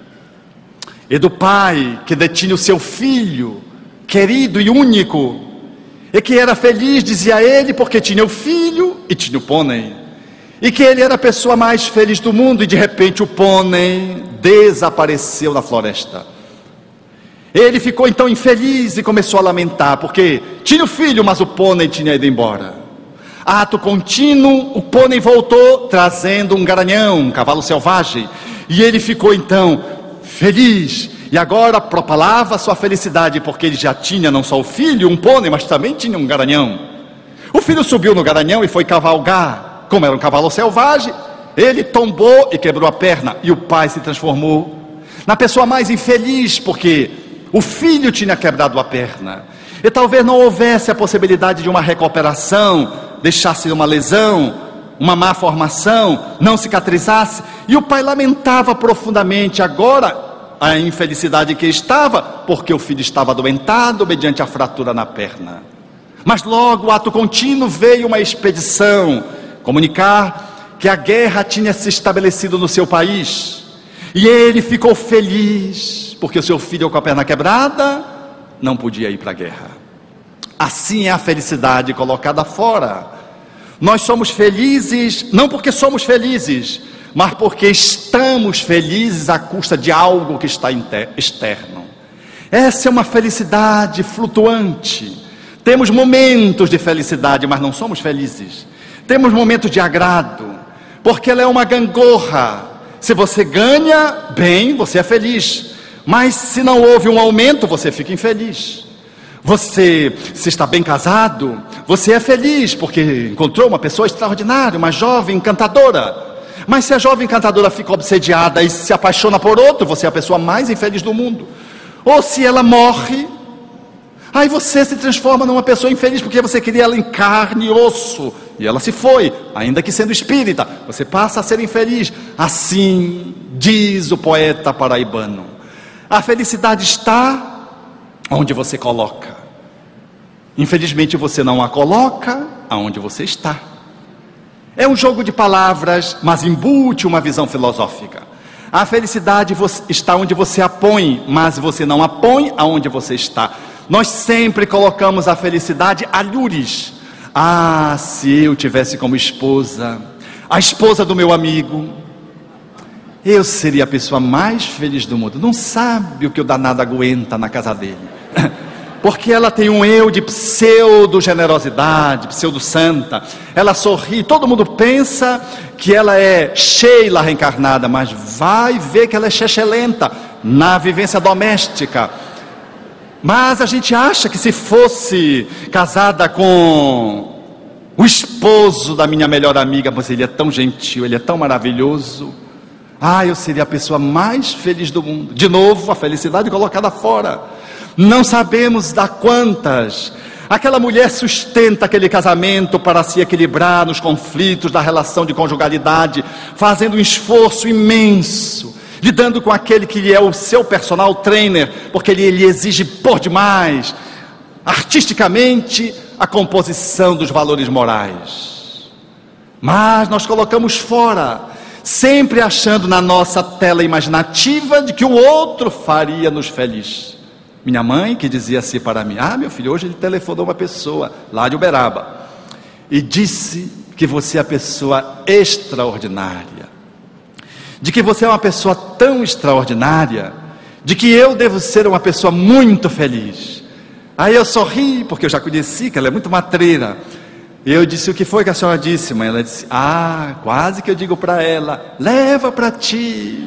e do pai que detinha o seu filho querido e único, e que era feliz, dizia ele, porque tinha o filho e tinha o pônei, e que ele era a pessoa mais feliz do mundo, e de repente o pônei desapareceu na floresta. Ele ficou então infeliz e começou a lamentar, porque tinha o filho, mas o pônei tinha ido embora. Ato contínuo, o pônei voltou trazendo um garanhão, um cavalo selvagem, e ele ficou então feliz, e agora propalava sua felicidade, porque ele já tinha não só o filho, um pônei, mas também tinha um garanhão. O filho subiu no garanhão e foi cavalgar. Como era um cavalo selvagem, ele tombou e quebrou a perna, e o pai se transformou na pessoa mais infeliz, porque o filho tinha quebrado a perna, e talvez não houvesse a possibilidade de uma recuperação, deixasse uma lesão, uma má formação, não cicatrizasse, e o pai lamentava profundamente agora a infelicidade que estava, porque o filho estava adoentado mediante a fratura na perna. Mas logo, o ato contínuo, veio uma expedição comunicar que a guerra tinha se estabelecido no seu país, e ele ficou feliz, porque o seu filho com a perna quebrada não podia ir para a guerra. Assim é a felicidade colocada fora. Nós somos felizes, não porque somos felizes, mas porque estamos felizes à custa de algo que está externo. Essa é uma felicidade flutuante. Temos momentos de felicidade, mas não somos felizes. Temos momentos de agrado, porque ela é uma gangorra. Se você ganha bem, você é feliz, mas se não houve um aumento, você fica infeliz. Você, se está bem casado, você é feliz, porque encontrou uma pessoa extraordinária, uma jovem encantadora. Mas se a jovem encantadora fica obsediada e se apaixona por outro, você é a pessoa mais infeliz do mundo. Ou se ela morre, aí você se transforma numa pessoa infeliz, porque você queria ela em carne e osso, e ela se foi, ainda que sendo espírita, você passa a ser infeliz. Assim diz o poeta paraibano: a felicidade está onde você coloca. Infelizmente você não a coloca aonde você está. É um jogo de palavras, mas embute uma visão filosófica. A felicidade está onde você a põe, mas você não a põe aonde você está. Nós sempre colocamos a felicidade alhures. Ah, se eu tivesse como esposa a esposa do meu amigo, eu seria a pessoa mais feliz do mundo. Não sabe o que o danado aguenta na casa dele, porque ela tem um eu de pseudo-generosidade, pseudo-santa. Ela sorri, todo mundo pensa que ela é Sheila reencarnada, mas vai ver que ela é chechelenta na vivência doméstica. Mas a gente acha que se fosse casada com o esposo da minha melhor amiga, mas ele é tão gentil, ele é tão maravilhoso, ah, eu seria a pessoa mais feliz do mundo. De novo, a felicidade colocada fora. Não sabemos dar quantas. Aquela mulher sustenta aquele casamento para se equilibrar nos conflitos da relação de conjugalidade, fazendo um esforço imenso, lidando com aquele que é o seu personal trainer, porque ele, ele exige por demais, artisticamente, a composição dos valores morais. Mas nós colocamos fora, sempre achando na nossa tela imaginativa de que o outro faria-nos feliz. Minha mãe que dizia assim para mim: ah, meu filho, hoje ele telefonou uma pessoa lá de Uberaba e disse que você é a pessoa extraordinária, de que você é uma pessoa tão extraordinária, de que eu devo ser uma pessoa muito feliz. Aí eu sorri, porque eu já conheci que ela é muito matreira. Eu disse: o que foi que a senhora disse, mãe? Ela disse: ah, quase que eu digo para ela: leva para ti.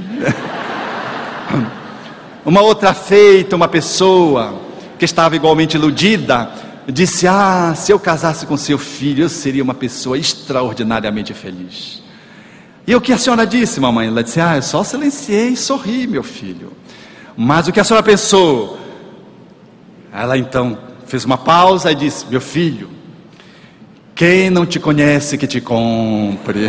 Uma outra feita, uma pessoa que estava igualmente iludida, disse: ah, se eu casasse com seu filho, eu seria uma pessoa extraordinariamente feliz. E o que a senhora disse, mamãe? Ela disse: ah, eu só silenciei e sorri, meu filho. Mas o que a senhora pensou? Ela então fez uma pausa e disse: meu filho, quem não te conhece que te compre.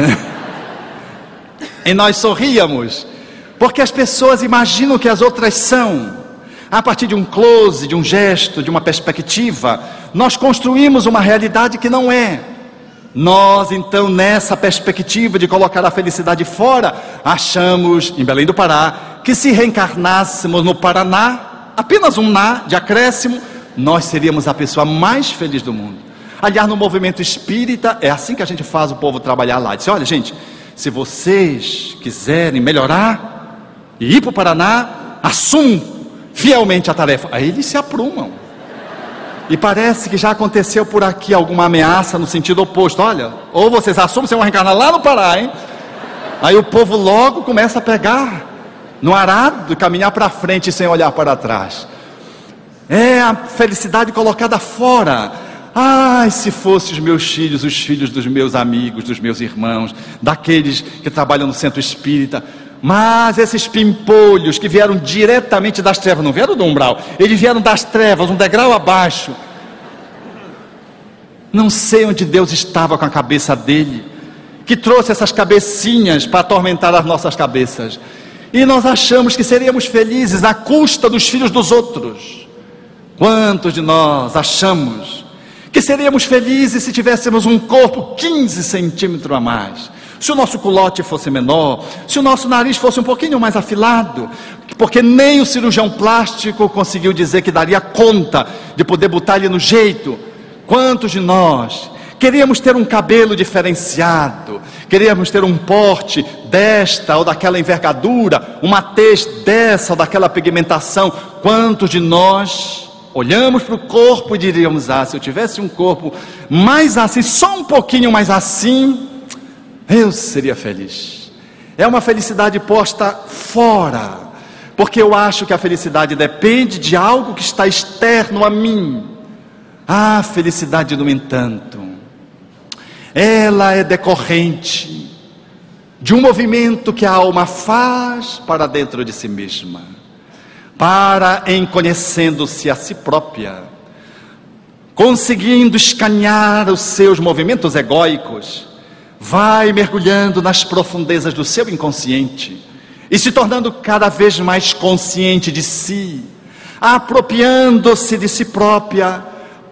E nós sorríamos, porque as pessoas imaginam que as outras são. A partir de um close, de um gesto, de uma perspectiva, nós construímos uma realidade que não é. Nós então, nessa perspectiva de colocar a felicidade fora, achamos, em Belém do Pará, que se reencarnássemos no Paraná, apenas um ná de acréscimo, nós seríamos a pessoa mais feliz do mundo. Aliás, no movimento espírita, é assim que a gente faz o povo trabalhar lá. Diz: olha, gente, se vocês quiserem melhorar e ir para o Paraná, assumam fielmente a tarefa. Aí eles se aprumam. E parece que já aconteceu por aqui alguma ameaça no sentido oposto. Olha, ou vocês assumem, vocês vão reencarnar lá no Pará, hein? Aí o povo logo começa a pegar no arado e caminhar para frente sem olhar para trás. É a felicidade colocada fora. Ai, se fossem os meus filhos, os filhos dos meus amigos, dos meus irmãos, daqueles que trabalham no centro espírita. Mas esses pimpolhos que vieram diretamente das trevas, não vieram do umbral, eles vieram das trevas, um degrau abaixo. Não sei onde Deus estava com a cabeça dele, que trouxe essas cabecinhas para atormentar as nossas cabeças. E nós achamos que seríamos felizes à custa dos filhos dos outros. Quantos de nós achamos que seríamos felizes se tivéssemos um corpo quinze centímetros a mais, se o nosso culote fosse menor, se o nosso nariz fosse um pouquinho mais afilado, porque nem o cirurgião plástico conseguiu dizer que daria conta de poder botar ele no jeito. Quantos de nós queríamos ter um cabelo diferenciado, queríamos ter um porte desta ou daquela envergadura, uma tez dessa ou daquela pigmentação? Quantos de nós olhamos para o corpo e diríamos: ah, se eu tivesse um corpo mais assim, só um pouquinho mais assim, eu seria feliz. É uma felicidade posta fora, porque eu acho que a felicidade depende de algo que está externo a mim. A felicidade, no entanto, ela é decorrente de um movimento que a alma faz para dentro de si mesma, para, em conhecendo-se a si própria, conseguindo escanear os seus movimentos egóicos, vai mergulhando nas profundezas do seu inconsciente e se tornando cada vez mais consciente de si, apropriando-se de si própria,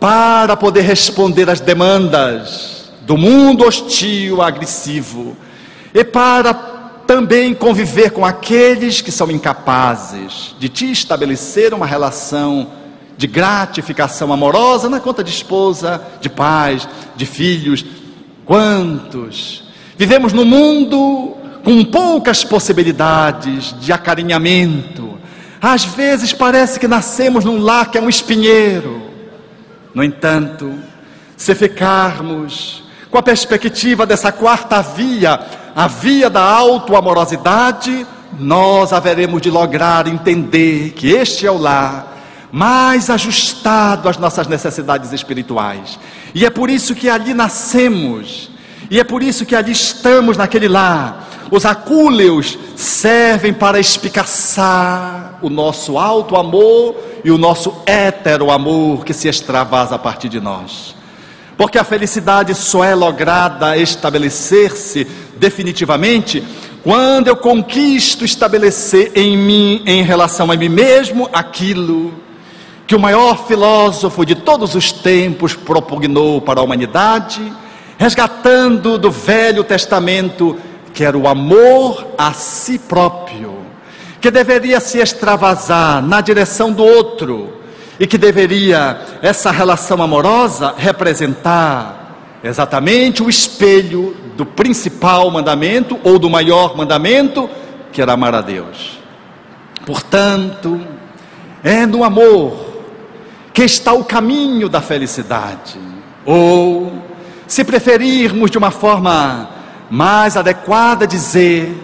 para poder responder às demandas do mundo hostil, agressivo, e para também conviver com aqueles que são incapazes de te estabelecer uma relação de gratificação amorosa na conta de esposa, de pais, de filhos. Quantos vivemos no mundo com poucas possibilidades de acarinhamento? Às vezes parece que nascemos num lar que é um espinheiro. No entanto, se ficarmos com a perspectiva dessa quarta via, a via da autoamorosidade, nós haveremos de lograr entender que este é o lar mais ajustado às nossas necessidades espirituais. E é por isso que ali nascemos, e é por isso que ali estamos naquele lar. Os acúleos servem para espicaçar o nosso alto amor e o nosso hétero amor que se extravasa a partir de nós. Porque a felicidade só é lograda estabelecer-se definitivamente quando eu conquisto estabelecer em mim, em relação a mim mesmo, aquilo que o maior filósofo de todos os tempos propugnou para a humanidade, resgatando do Velho Testamento, que era o amor a si próprio, que deveria se extravasar na direção do outro, e que deveria, essa relação amorosa, representar exatamente o espelho do principal mandamento, ou do maior mandamento, que era amar a Deus. Portanto, é no amor que está o caminho da felicidade, ou, se preferirmos de uma forma mais adequada dizer,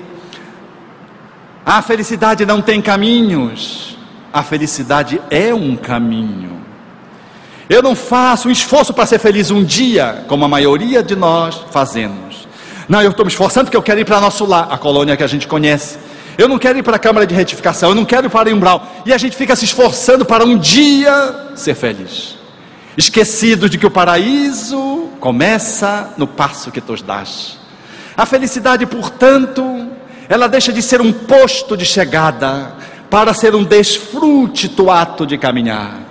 a felicidade não tem caminhos, a felicidade é um caminho. Eu não faço um esforço para ser feliz um dia, como a maioria de nós fazemos. Não, eu estou me esforçando porque eu quero ir para nosso lar, a colônia que a gente conhece. Eu não quero ir para a Câmara de Retificação, eu não quero ir para o umbral. E a gente fica se esforçando para um dia ser feliz, esquecidos de que o paraíso começa no passo que tu dás. A felicidade, portanto, ela deixa de ser um posto de chegada para ser um desfrute do ato de caminhar.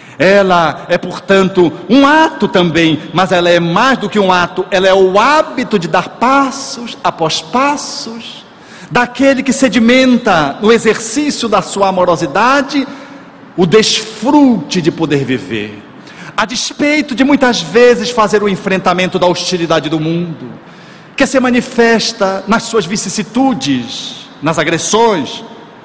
Ela é, portanto, um ato também, mas ela é mais do que um ato, ela é o hábito de dar passos após passos, daquele que sedimenta no exercício da sua amorosidade, o desfrute de poder viver, a despeito de muitas vezes fazer o enfrentamento da hostilidade do mundo, que se manifesta nas suas vicissitudes, nas agressões,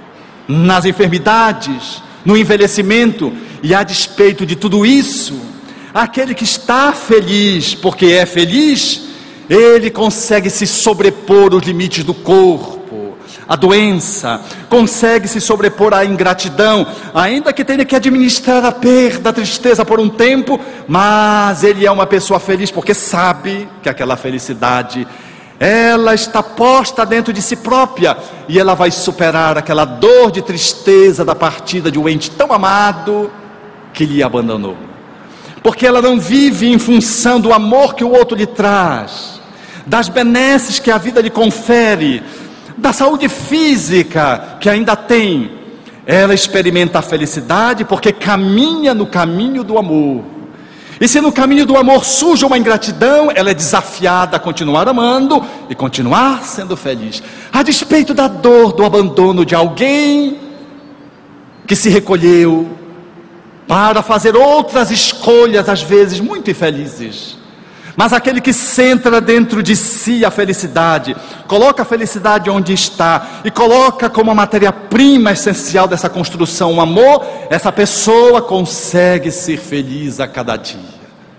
nas enfermidades, no envelhecimento. E a despeito de tudo isso, aquele que está feliz, porque é feliz, ele consegue se sobrepor aos limites do corpo, a doença, consegue se sobrepor à ingratidão, ainda que tenha que administrar a perda, a tristeza por um tempo, mas ele é uma pessoa feliz porque sabe que aquela felicidade, ela está posta dentro de si própria, e ela vai superar aquela dor de tristeza da partida de um ente tão amado que lhe abandonou, porque ela não vive em função do amor que o outro lhe traz, das benesses que a vida lhe confere, da saúde física que ainda tem. Ela experimenta a felicidade porque caminha no caminho do amor. E se no caminho do amor surge uma ingratidão, ela é desafiada a continuar amando e continuar sendo feliz, a despeito da dor do abandono de alguém que se recolheu para fazer outras escolhas, às vezes muito infelizes. Mas aquele que centra dentro de si a felicidade, coloca a felicidade onde está, e coloca como a matéria-prima essencial dessa construção o amor, essa pessoa consegue ser feliz a cada dia.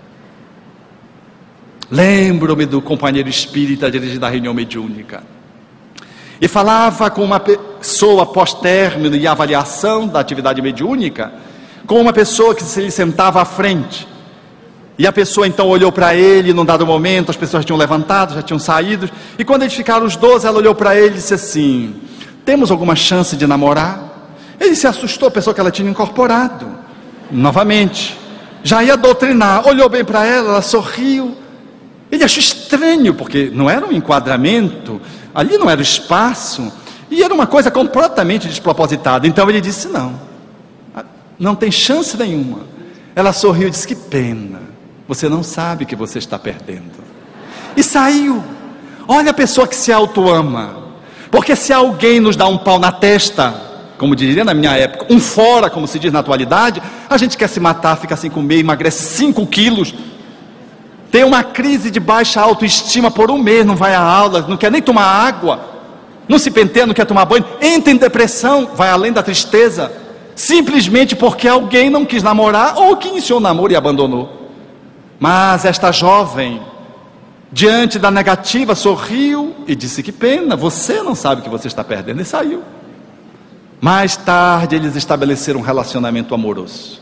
Lembro-me do companheiro espírita dirigindo a reunião mediúnica, e falava com uma pessoa pós-término e avaliação da atividade mediúnica, com uma pessoa que se lhe sentava à frente. E a pessoa então olhou para ele, num dado momento, as pessoas tinham levantado, já tinham saído, e quando eles ficaram os dois, ela olhou para ele e disse assim: temos alguma chance de namorar? Ele se assustou, pensou que ela tinha incorporado novamente, já ia doutrinar, olhou bem para ela, ela sorriu. Ele achou estranho, porque não era um enquadramento, ali não era o espaço, e era uma coisa completamente despropositada. Então ele disse: não, não tem chance nenhuma. Ela sorriu e disse: que pena, você não sabe que você está perdendo. E saiu. Olha a pessoa que se auto-ama. Porque se alguém nos dá um pau na testa, como diria na minha época, um fora, como se diz na atualidade, a gente quer se matar, fica sem comer, emagrece cinco quilos, tem uma crise de baixa autoestima por um mês, não vai à aula, não quer nem tomar água, não se penteia, não quer tomar banho, entra em depressão, vai além da tristeza, simplesmente porque alguém não quis namorar, ou que iniciou o namoro e abandonou. Mas esta jovem, diante da negativa, sorriu e disse: que pena, você não sabe que você está perdendo, e saiu. Mais tarde eles estabeleceram um relacionamento amoroso,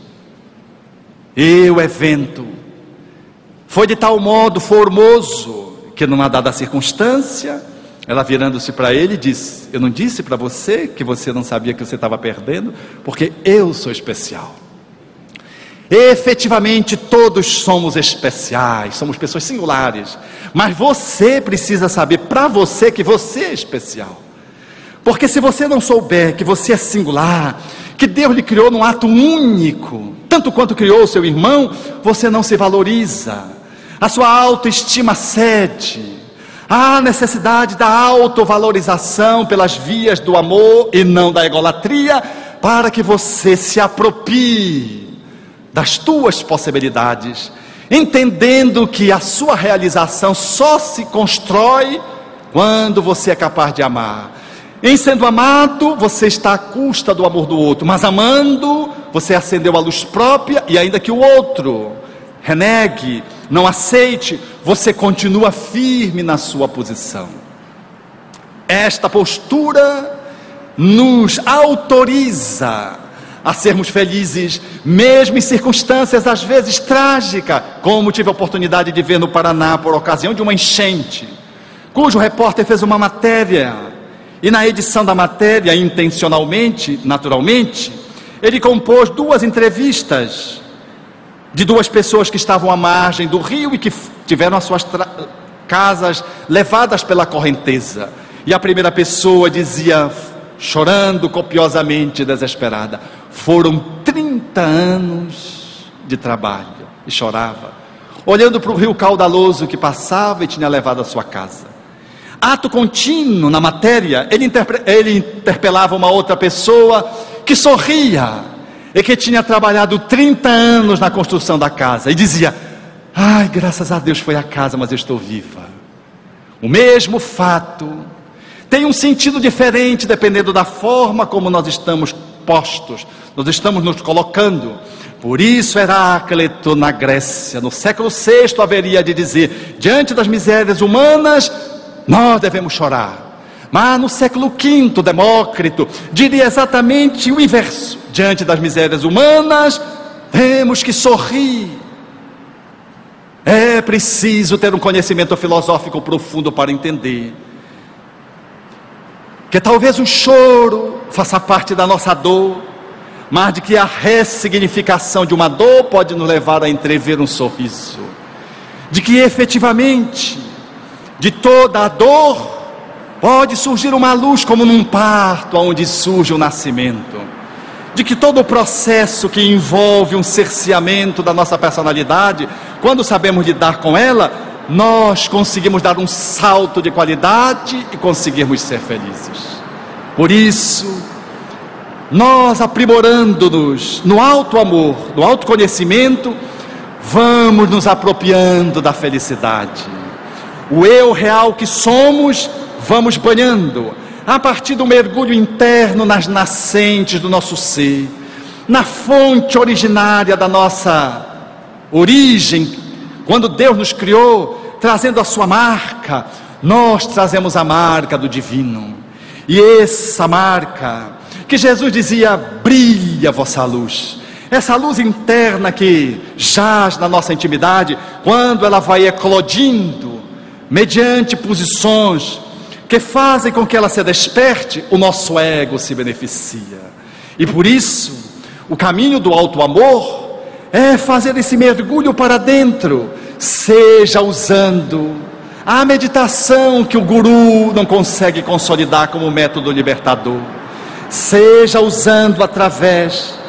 e o evento foi de tal modo formoso, que numa dada circunstância, ela virando-se para ele disse: eu não disse para você que você não sabia que você estava perdendo, porque eu sou especial. Efetivamente todos somos especiais, somos pessoas singulares, mas você precisa saber para você que você é especial. Porque se você não souber que você é singular, que Deus lhe criou num ato único, tanto quanto criou o seu irmão, você não se valoriza, a sua autoestima cede, há necessidade da autovalorização pelas vias do amor e não da egolatria, para que você se aproprie das tuas possibilidades, entendendo que a sua realização só se constrói quando você é capaz de amar. Em sendo amado, você está à custa do amor do outro, mas amando, você acendeu a luz própria, e ainda que o outro renegue, não aceite, você continua firme na sua posição. Esta postura nos autoriza a sermos felizes, mesmo em circunstâncias às vezes trágicas, como tive a oportunidade de ver no Paraná, por ocasião de uma enchente, cujo repórter fez uma matéria, e na edição da matéria, intencionalmente, naturalmente, ele compôs duas entrevistas, de duas pessoas que estavam à margem do rio, e que tiveram as suas casas levadas pela correnteza, e a primeira pessoa dizia, chorando copiosamente, desesperada: foram trinta anos de trabalho, e chorava, olhando para o rio caudaloso que passava e tinha levado a sua casa. Ato contínuo na matéria, ele, interpre... ele interpelava uma outra pessoa que sorria, e que tinha trabalhado trinta anos na construção da casa, e dizia: ai, graças a Deus foi a casa, mas eu estou viva. O mesmo fato tem um sentido diferente dependendo da forma como nós estamos postos, nós estamos nos colocando. Por isso Heráclito, na Grécia, no século sexto, haveria de dizer: diante das misérias humanas, nós devemos chorar. Mas no século quinto, Demócrito diria exatamente o inverso: diante das misérias humanas, temos que sorrir. É preciso ter um conhecimento filosófico profundo para entender que talvez o choro faça parte da nossa dor, mas de que a ressignificação de uma dor pode nos levar a entrever um sorriso, de que efetivamente, de toda a dor, pode surgir uma luz, como num parto, onde surge o nascimento, de que todo o processo que envolve um cerceamento da nossa personalidade, quando sabemos lidar com ela, nós conseguimos dar um salto de qualidade e conseguirmos ser felizes. Por isso, nós, aprimorando-nos no alto amor, no autoconhecimento, vamos nos apropriando da felicidade. O eu real que somos, vamos banhando, a partir do mergulho interno nas nascentes do nosso ser, na fonte originária da nossa origem. Quando Deus nos criou, trazendo a sua marca, nós trazemos a marca do divino. E essa marca, que Jesus dizia: brilha a vossa luz. Essa luz interna que jaz na nossa intimidade, quando ela vai eclodindo, mediante posições que fazem com que ela se desperte, o nosso ego se beneficia. E por isso, o caminho do alto amor é fazer esse mergulho para dentro, seja usando a meditação que o guru não consegue consolidar como método libertador, seja usando através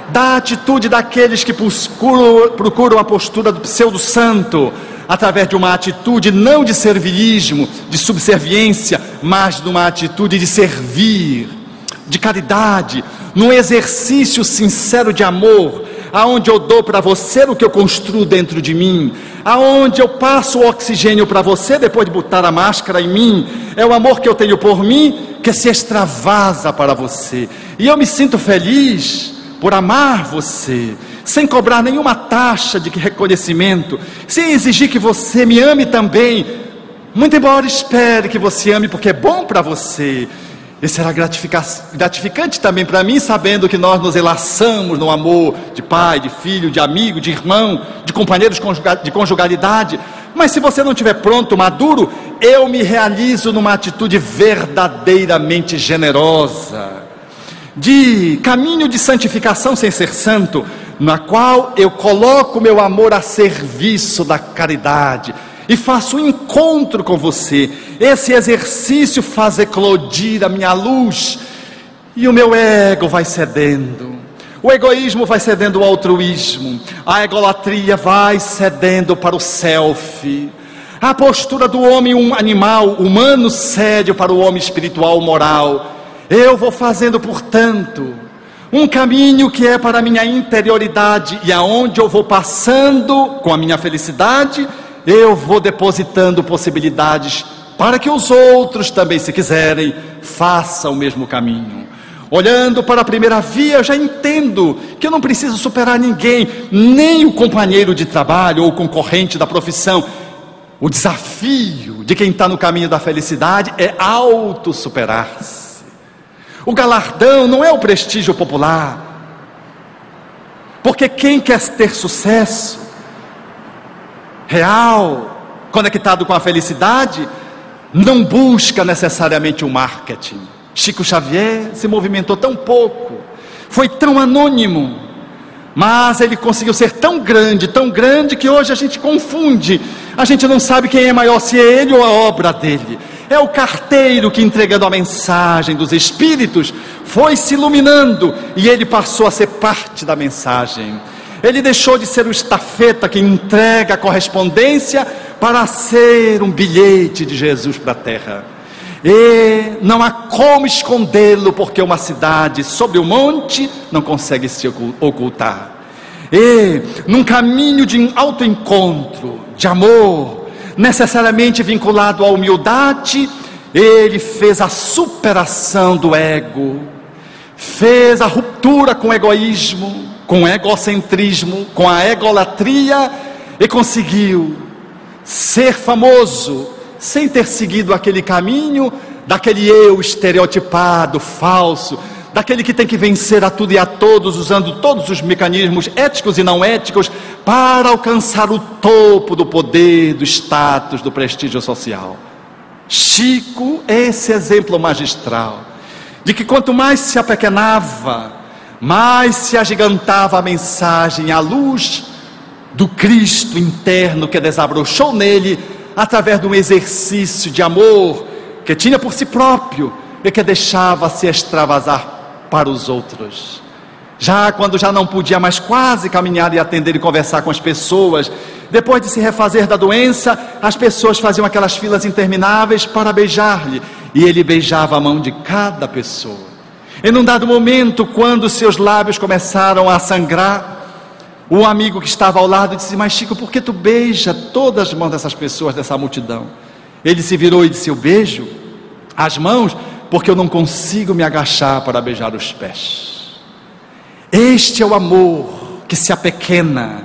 da atitude daqueles que procuram, procuram a postura do pseudo-santo, através de uma atitude não de servilismo, de subserviência, mas de uma atitude de servir, de caridade, num exercício sincero de amor, aonde eu dou para você o que eu construo dentro de mim, aonde eu passo o oxigênio para você depois de botar a máscara em mim. É o amor que eu tenho por mim que se extravasa para você, e eu me sinto feliz por amar você, sem cobrar nenhuma taxa de reconhecimento, sem exigir que você me ame também, muito embora espere que você ame porque é bom para você. E será gratificante também para mim, sabendo que nós nos enlaçamos no amor de pai, de filho, de amigo, de irmão, de companheiros de conjugalidade. Mas se você não estiver pronto, maduro, eu me realizo numa atitude verdadeiramente generosa, de caminho de santificação sem ser santo, na qual eu coloco meu amor a serviço da caridade, e faço um encontro com você. Esse exercício faz eclodir a minha luz, e o meu ego vai cedendo, o egoísmo vai cedendo ao altruísmo, a egolatria vai cedendo para o selfie, a postura do homem um animal humano cede para o homem espiritual moral. Eu vou fazendo, portanto, um caminho que é para a minha interioridade, e aonde eu vou passando com a minha felicidade, eu vou depositando possibilidades para que os outros também, se quiserem, façam o mesmo caminho. Olhando para a primeira via, eu já entendo que eu não preciso superar ninguém, nem o companheiro de trabalho ou o concorrente da profissão. O desafio de quem está no caminho da felicidade é auto-superar-se. O galardão não é o prestígio popular, porque quem quer ter sucesso real, conectado com a felicidade, não busca necessariamente o marketing. Chico Xavier se movimentou tão pouco, foi tão anônimo, mas ele conseguiu ser tão grande, tão grande, que hoje a gente confunde, a gente não sabe quem é maior, se é ele ou a obra dele. É o carteiro que, entregando a mensagem dos Espíritos, foi se iluminando, e ele passou a ser parte da mensagem. Ele deixou de ser o estafeta que entrega a correspondência para ser um bilhete de Jesus para a terra. E não há como escondê-lo, porque uma cidade sobre o monte não consegue se ocultar. E num caminho de autoencontro, de amor, necessariamente vinculado à humildade, ele fez a superação do ego, fez a ruptura com o egoísmo, com o egocentrismo, com a egolatria, e conseguiu ser famoso, sem ter seguido aquele caminho daquele eu estereotipado, falso, daquele que tem que vencer a tudo e a todos, usando todos os mecanismos éticos e não éticos, para alcançar o topo do poder, do status, do prestígio social. Chico é esse exemplo magistral, de que quanto mais se apequenava, mais se agigantava a mensagem, a luz do Cristo interno que desabrochou nele, através de um exercício de amor que tinha por si próprio e que deixava se extravasar para os outros. Já quando já não podia mais quase caminhar e atender e conversar com as pessoas, depois de se refazer da doença, as pessoas faziam aquelas filas intermináveis para beijar-lhe, e ele beijava a mão de cada pessoa. E num dado momento, quando seus lábios começaram a sangrar, o amigo que estava ao lado disse: mas Chico, por que tu beija todas as mãos dessas pessoas, dessa multidão? Ele se virou e disse: eu beijo as mãos porque eu não consigo me agachar para beijar os pés. Este é o amor que se apequena,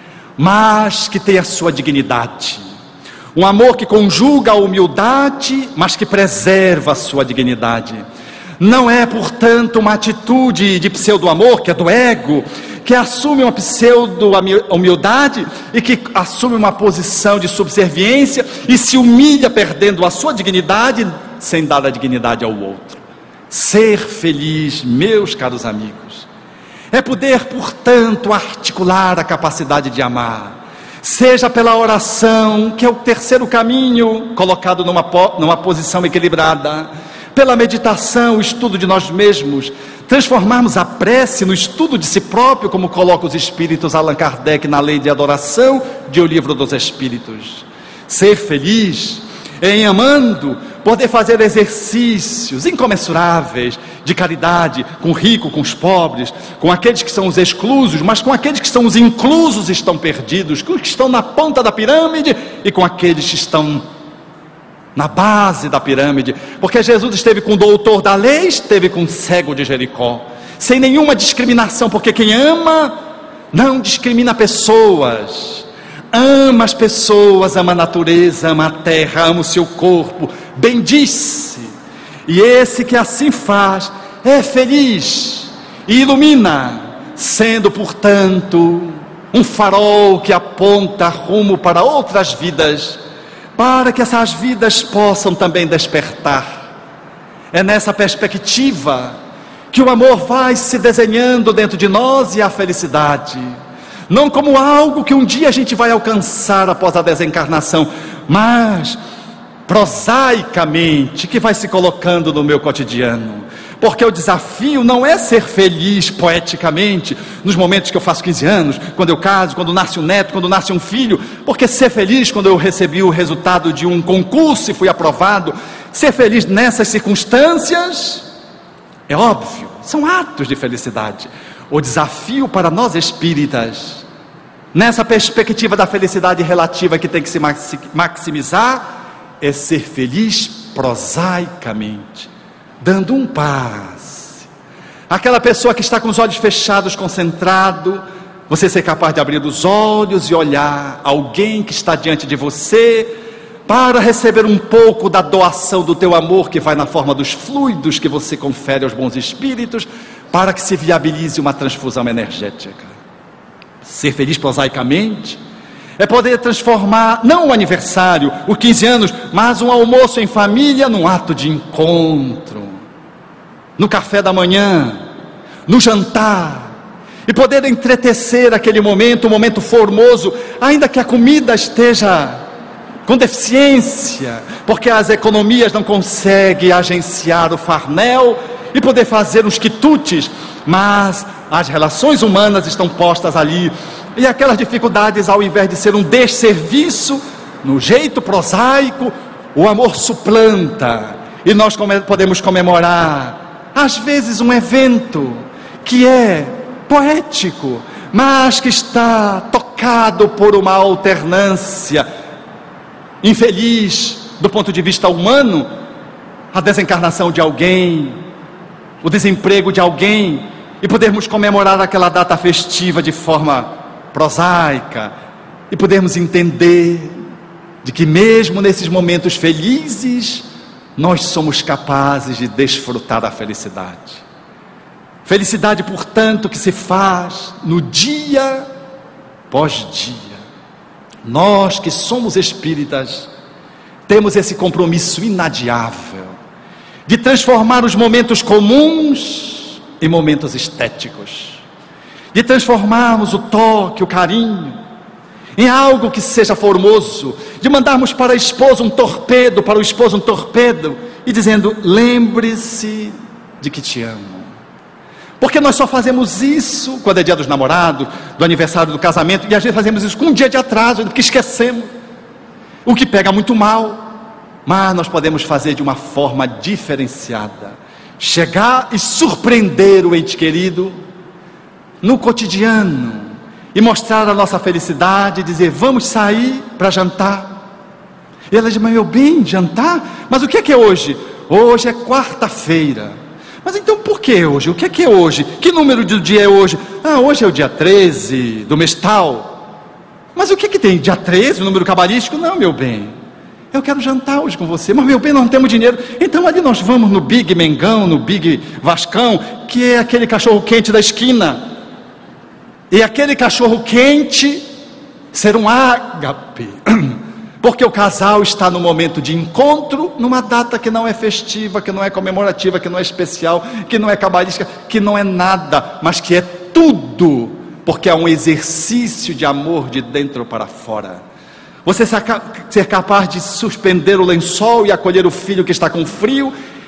mas que tem a sua dignidade. Um amor que conjuga a humildade, mas que preserva a sua dignidade. Não é, portanto, uma atitude de pseudo-amor, que é do ego, que assume uma pseudo-humildade e que assume uma posição de subserviência e se humilha perdendo a sua dignidade, sem dar a dignidade ao outro. Ser feliz, meus caros amigos, é poder, portanto, articular a capacidade de amar, seja pela oração, que é o terceiro caminho, colocado numa, numa posição equilibrada, pela meditação, o estudo de nós mesmos, transformarmos a prece no estudo de si próprio, como coloca os espíritos Allan Kardec na Lei de Adoração de O Livro dos Espíritos. Ser feliz em amando, poder fazer exercícios incomensuráveis de caridade com o rico, com os pobres, com aqueles que são os exclusos, mas com aqueles que são os inclusos estão perdidos, com os que estão na ponta da pirâmide e com aqueles que estão na base da pirâmide, porque Jesus esteve com o doutor da lei, esteve com o cego de Jericó, sem nenhuma discriminação, porque quem ama não discrimina pessoas, ama as pessoas, ama a natureza, ama a terra, ama o seu corpo, bendice, e esse que assim faz, é feliz, e ilumina, sendo portanto, um farol que aponta rumo para outras vidas, para que essas vidas possam também despertar. É nessa perspectiva que o amor vai se desenhando dentro de nós e a felicidade, não como algo que um dia a gente vai alcançar após a desencarnação, mas prosaicamente que vai se colocando no meu cotidiano, porque o desafio não é ser feliz poeticamente, nos momentos que eu faço quinze anos, quando eu caso, quando nasce um neto, quando nasce um filho, porque ser feliz quando eu recebi o resultado de um concurso e fui aprovado, ser feliz nessas circunstâncias, é óbvio, são atos de felicidade. O desafio para nós espíritas, nessa perspectiva da felicidade relativa que tem que se maximizar, é ser feliz prosaicamente, dando um passe. Aquela pessoa que está com os olhos fechados, concentrado, você ser capaz de abrir os olhos e olhar alguém que está diante de você, para receber um pouco da doação do teu amor, que vai na forma dos fluidos que você confere aos bons espíritos, para que se viabilize uma transfusão energética. Ser feliz prosaicamente é poder transformar, não o aniversário, os quinze anos, mas um almoço em família num ato de encontro, no café da manhã, no jantar, e poder entretecer aquele momento, um momento formoso, ainda que a comida esteja com deficiência, porque as economias não conseguem agenciar o farnel e poder fazer uns quitutes, mas as relações humanas estão postas ali, e aquelas dificuldades, ao invés de ser um desserviço, no jeito prosaico, o amor suplanta, e nós podemos comemorar, às vezes um evento que é poético, mas que está tocado por uma alternância infeliz do ponto de vista humano, a desencarnação de alguém, o desemprego de alguém, e podermos comemorar aquela data festiva de forma prosaica, e podermos entender de que mesmo nesses momentos felizes, nós somos capazes de desfrutar da felicidade. Felicidade, portanto, que se faz no dia pós dia. Nós que somos espíritas, temos esse compromisso inadiável de transformar os momentos comuns em momentos estéticos, de transformarmos o toque, o carinho, em algo que seja formoso, de mandarmos para a esposa um torpedo, para o esposo um torpedo, e dizendo: lembre-se de que te amo. Porque nós só fazemos isso quando é dia dos namorados, do aniversário do casamento, e às vezes fazemos isso com um dia de atraso, porque esquecemos, o que pega muito mal. Mas nós podemos fazer de uma forma diferenciada, chegar e surpreender o ente querido no cotidiano, e mostrar a nossa felicidade, dizer: vamos sair para jantar. E ela diz: mas meu bem, jantar? Mas o que é que é hoje? Hoje é quarta-feira. Mas então por que hoje? O que é que é hoje? Que número do dia é hoje? Ah, hoje é o dia treze do mês tal. Mas o que é que tem? Dia treze, o número cabalístico? Não, meu bem, eu quero jantar hoje com você. Mas meu bem, nós não temos dinheiro. Então ali nós vamos no Big Mengão, no Big Vascão, que é aquele cachorro quente da esquina. E aquele cachorro quente ser um ágape, porque o casal está no momento de encontro, numa data que não é festiva, que não é comemorativa, que não é especial, que não é cabalística, que não é nada, mas que é tudo, porque é um exercício de amor de dentro para fora. Você ser capaz de suspender o lençol e acolher o filho que está com frio,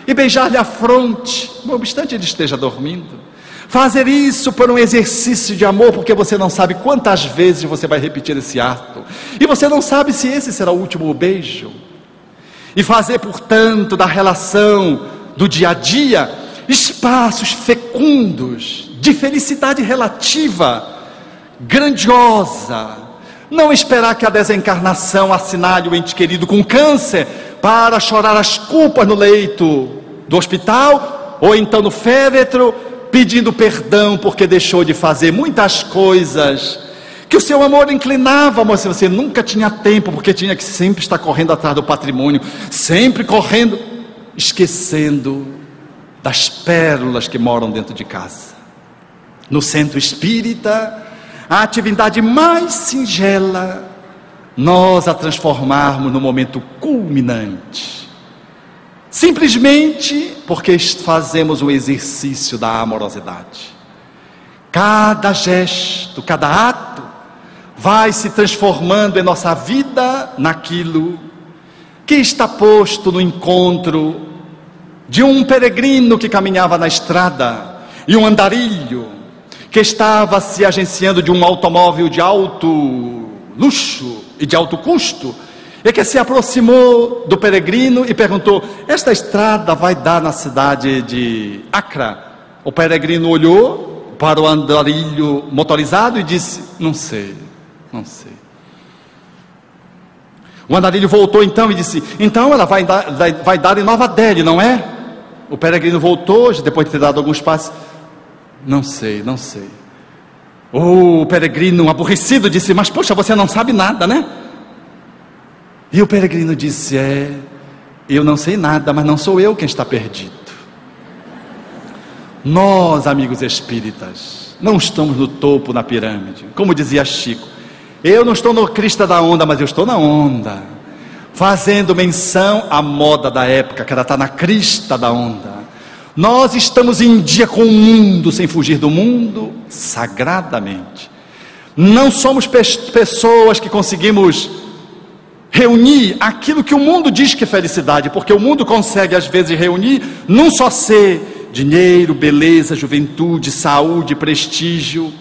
e beijar-lhe a fronte, não obstante ele esteja dormindo. Fazer isso por um exercício de amor, porque você não sabe quantas vezes você vai repetir esse ato, e você não sabe se esse será o último beijo. E fazer, portanto, da relação do dia a dia espaços fecundos de felicidade relativa, grandiosa. Não esperar que a desencarnação assinale o ente querido com câncer para chorar as culpas no leito do hospital, ou então no féretro, pedindo perdão porque deixou de fazer muitas coisas que o seu amor inclinava, mas você nunca tinha tempo, porque tinha que sempre estar correndo atrás do patrimônio, sempre correndo, esquecendo das pérolas que moram dentro de casa. No centro espírita, a atividade mais singela, nós a transformarmos no momento culminante, simplesmente porque fazemos o exercício da amorosidade. Cada gesto, cada ato vai se transformando em nossa vida naquilo que está posto no encontro de um peregrino que caminhava na estrada e um andarilho que estava se agenciando de um automóvel de alto luxo e de alto custo, e que se aproximou do peregrino e perguntou: esta estrada vai dar na cidade de Accra? O peregrino olhou para o andarilho motorizado e disse: não sei, não sei. O andarilho voltou então e disse: então ela vai dar, vai, vai dar em Nova Delhi, não é? O peregrino voltou, depois de ter dado alguns passos: não sei, não sei. O peregrino aborrecido disse: mas poxa, você não sabe nada, né? E o peregrino disse: é, eu não sei nada, mas não sou eu quem está perdido. Nós, amigos espíritas, não estamos no topo na pirâmide. Como dizia Chico, eu não estou no crista da onda, mas eu estou na onda, fazendo menção à moda da época, que ela está na crista da onda. Nós estamos em dia com o mundo, sem fugir do mundo, sagradamente. Não somos pe- pessoas que conseguimos reunir aquilo que o mundo diz que é felicidade, porque o mundo consegue às vezes reunir num só ser dinheiro, beleza, juventude, saúde, prestígio,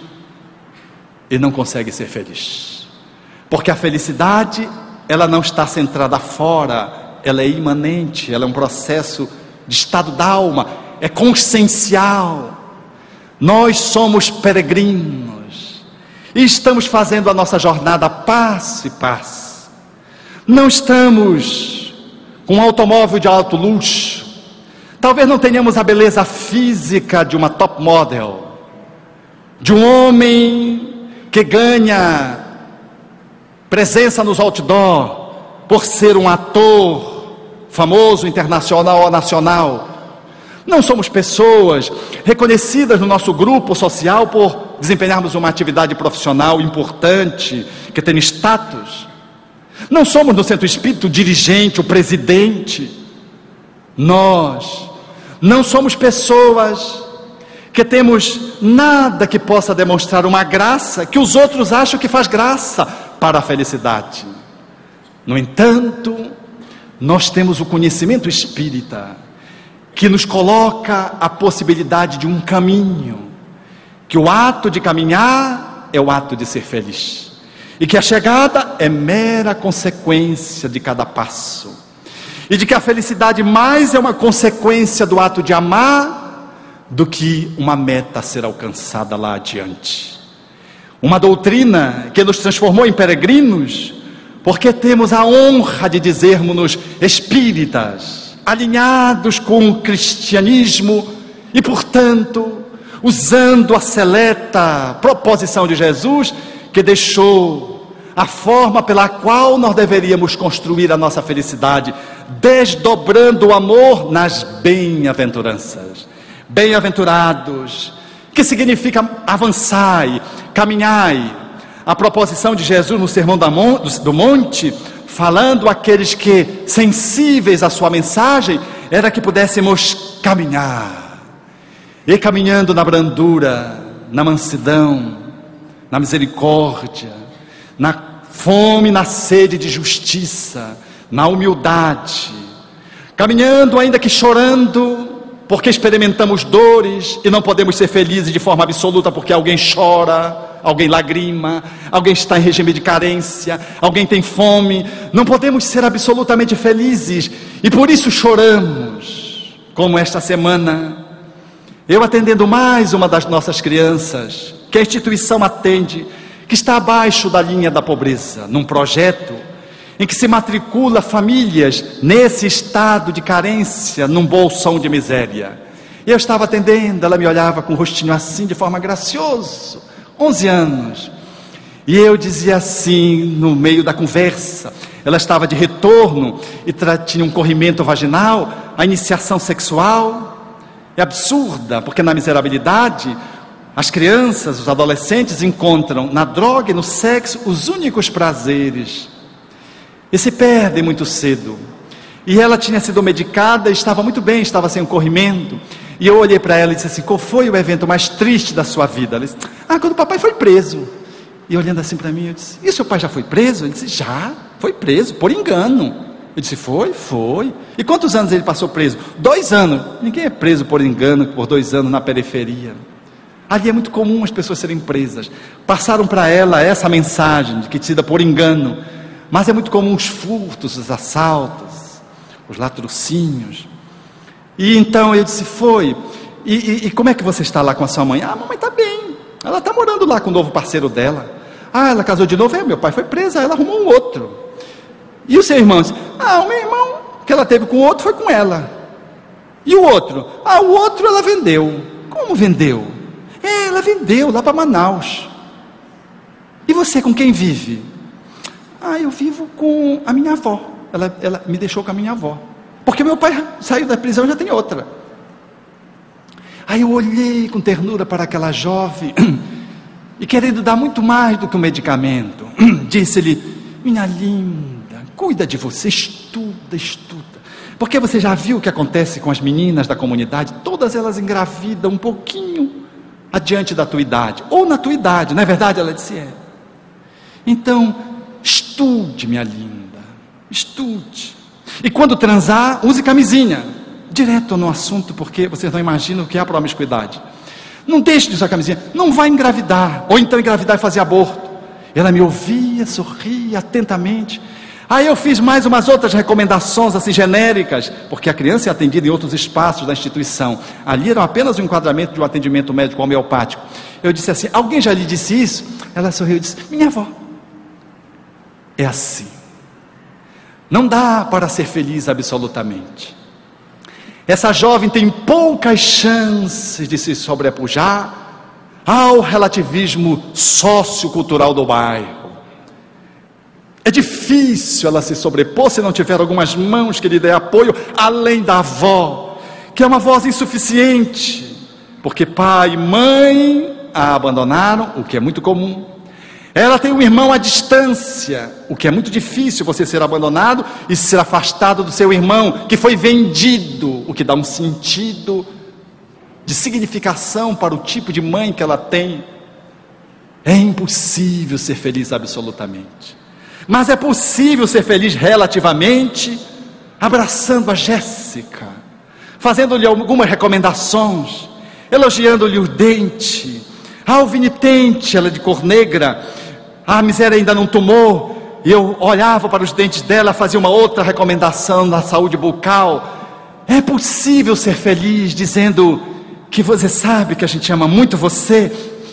e não consegue ser feliz, porque a felicidade, ela não está centrada fora, ela é imanente, ela é um processo de estado da alma, é consciencial. Nós somos peregrinos e estamos fazendo a nossa jornada passo e passo. Não estamos com um automóvel de alto luxo, talvez não tenhamos a beleza física de uma top model, de um homem que ganha presença nos outdoor por ser um ator famoso, internacional ou nacional. Não somos pessoas reconhecidas no nosso grupo social por desempenharmos uma atividade profissional importante, que tem status. Não somos no centro espírita o dirigente, o presidente. Nós não somos pessoas que temos nada que possa demonstrar uma graça que os outros acham que faz graça para a felicidade. No entanto, nós temos o conhecimento espírita que nos coloca a possibilidade de um caminho, que o ato de caminhar é o ato de ser feliz, e que a chegada é mera consequência de cada passo, e de que a felicidade mais é uma consequência do ato de amar do que uma meta a ser alcançada lá adiante. Uma doutrina que nos transformou em peregrinos, porque temos a honra de dizermos-nos espíritas, alinhados com o cristianismo e, portanto, usando a seleta proposição de Jesus, que deixou a forma pela qual nós deveríamos construir a nossa felicidade, desdobrando o amor nas bem-aventuranças. Bem-aventurados, que significa avançai, caminhai. A proposição de Jesus no Sermão do Monte, falando àqueles que, sensíveis à sua mensagem, era que pudéssemos caminhar, e caminhando na brandura, na mansidão, na misericórdia, na fome, na sede de justiça, na humildade, caminhando ainda que chorando, porque experimentamos dores e não podemos ser felizes de forma absoluta porque alguém chora, alguém lagrima, alguém está em regime de carência, alguém tem fome. Não podemos ser absolutamente felizes e por isso choramos, como esta semana, eu atendendo mais uma das nossas crianças, que a instituição atende, que está abaixo da linha da pobreza, num projeto em que se matricula famílias nesse estado de carência, num bolsão de miséria. E eu estava atendendo, ela me olhava com o rostinho assim, de forma graciosa, onze anos, e eu dizia assim, no meio da conversa, ela estava de retorno, e tinha um corrimento vaginal, a iniciação sexual, é absurda, porque na miserabilidade, as crianças, os adolescentes encontram na droga e no sexo os únicos prazeres, e se perdem muito cedo. E ela tinha sido medicada, estava muito bem, estava sem um corrimento, e eu olhei para ela e disse assim: qual foi o evento mais triste da sua vida? Ela disse: ah, quando o papai foi preso. E olhando assim para mim, eu disse: e o seu pai já foi preso? Ele disse: já, foi preso, por engano. Eu disse: foi? Foi. E quantos anos ele passou preso? Dois anos. Ninguém é preso por engano, por dois anos na periferia. Ali é muito comum as pessoas serem presas. Passaram para ela essa mensagem de que tida por engano. Mas é muito comum os furtos, os assaltos, os latrocínios. E então eu disse: foi. E, e, e como é que você está lá com a sua mãe? Ah, a mamãe está bem. Ela está morando lá com o novo parceiro dela. Ah, ela casou de novo. É, meu pai foi preso, ela arrumou um outro. E o seu irmão disse: ah, o meu irmão que ela teve com o outro foi com ela. E o outro? Ah, o outro ela vendeu. Como vendeu? É, ela vendeu lá para Manaus. E você com quem vive? Ah, eu vivo com a minha avó. Ela, ela me deixou com a minha avó. Porque meu pai saiu da prisão e já tem outra. Aí eu olhei com ternura para aquela jovem e, querendo dar muito mais do que um medicamento, disse-lhe: minha linda, cuida de você, estuda, estuda. Porque você já viu o que acontece com as meninas da comunidade? Todas elas engravidam um pouquinho adiante da tua idade, ou na tua idade, não é verdade? Ela disse: é. Então, estude, minha linda, estude. E quando transar, use camisinha. Direto no assunto, porque vocês não imaginam o que é a promiscuidade. Não deixe de usar camisinha, não vai engravidar, ou então engravidar e fazer aborto. Ela me ouvia, sorria atentamente. Aí eu fiz mais umas outras recomendações assim genéricas, porque a criança é atendida em outros espaços da instituição. Ali era apenas o enquadramento de um atendimento médico homeopático. Eu disse assim: alguém já lhe disse isso? Ela sorriu e disse: minha avó. É assim. Não dá para ser feliz absolutamente. Essa jovem tem poucas chances de se sobrepujar ao relativismo sociocultural do bairro. É difícil ela se sobrepor se não tiver algumas mãos que lhe dê apoio, além da avó, que é uma voz insuficiente, porque pai e mãe a abandonaram, o que é muito comum. Ela tem um irmão à distância, o que é muito difícil, você ser abandonado e ser afastado do seu irmão, que foi vendido, o que dá um sentido de significação para o tipo de mãe que ela tem. É impossível ser feliz absolutamente, mas é possível ser feliz relativamente, abraçando a Jéssica, fazendo-lhe algumas recomendações, elogiando-lhe o dente, a alvinitente, ela de cor negra, a miséria ainda não tomou, e eu olhava para os dentes dela, fazia uma outra recomendação na saúde bucal. É possível ser feliz dizendo que você sabe que a gente ama muito você,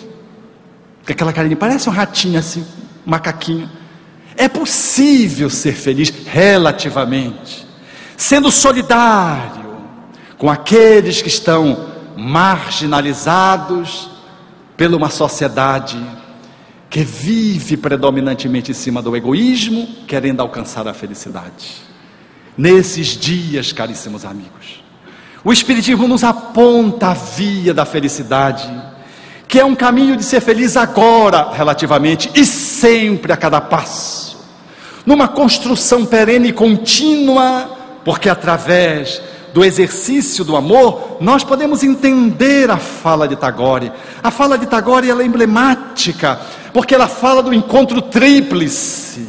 que aquela carinha parece um ratinho assim, um macaquinho. É possível ser feliz relativamente, sendo solidário com aqueles que estão marginalizados pela uma sociedade que vive predominantemente em cima do egoísmo, querendo alcançar a felicidade. Nesses dias, caríssimos amigos, o Espiritismo nos aponta a via da felicidade, que é um caminho de ser feliz agora, relativamente, e sempre a cada passo, numa construção perene e contínua, porque através do exercício do amor, nós podemos entender a fala de Tagore. A fala de Tagore ela é emblemática, porque ela fala do encontro tríplice,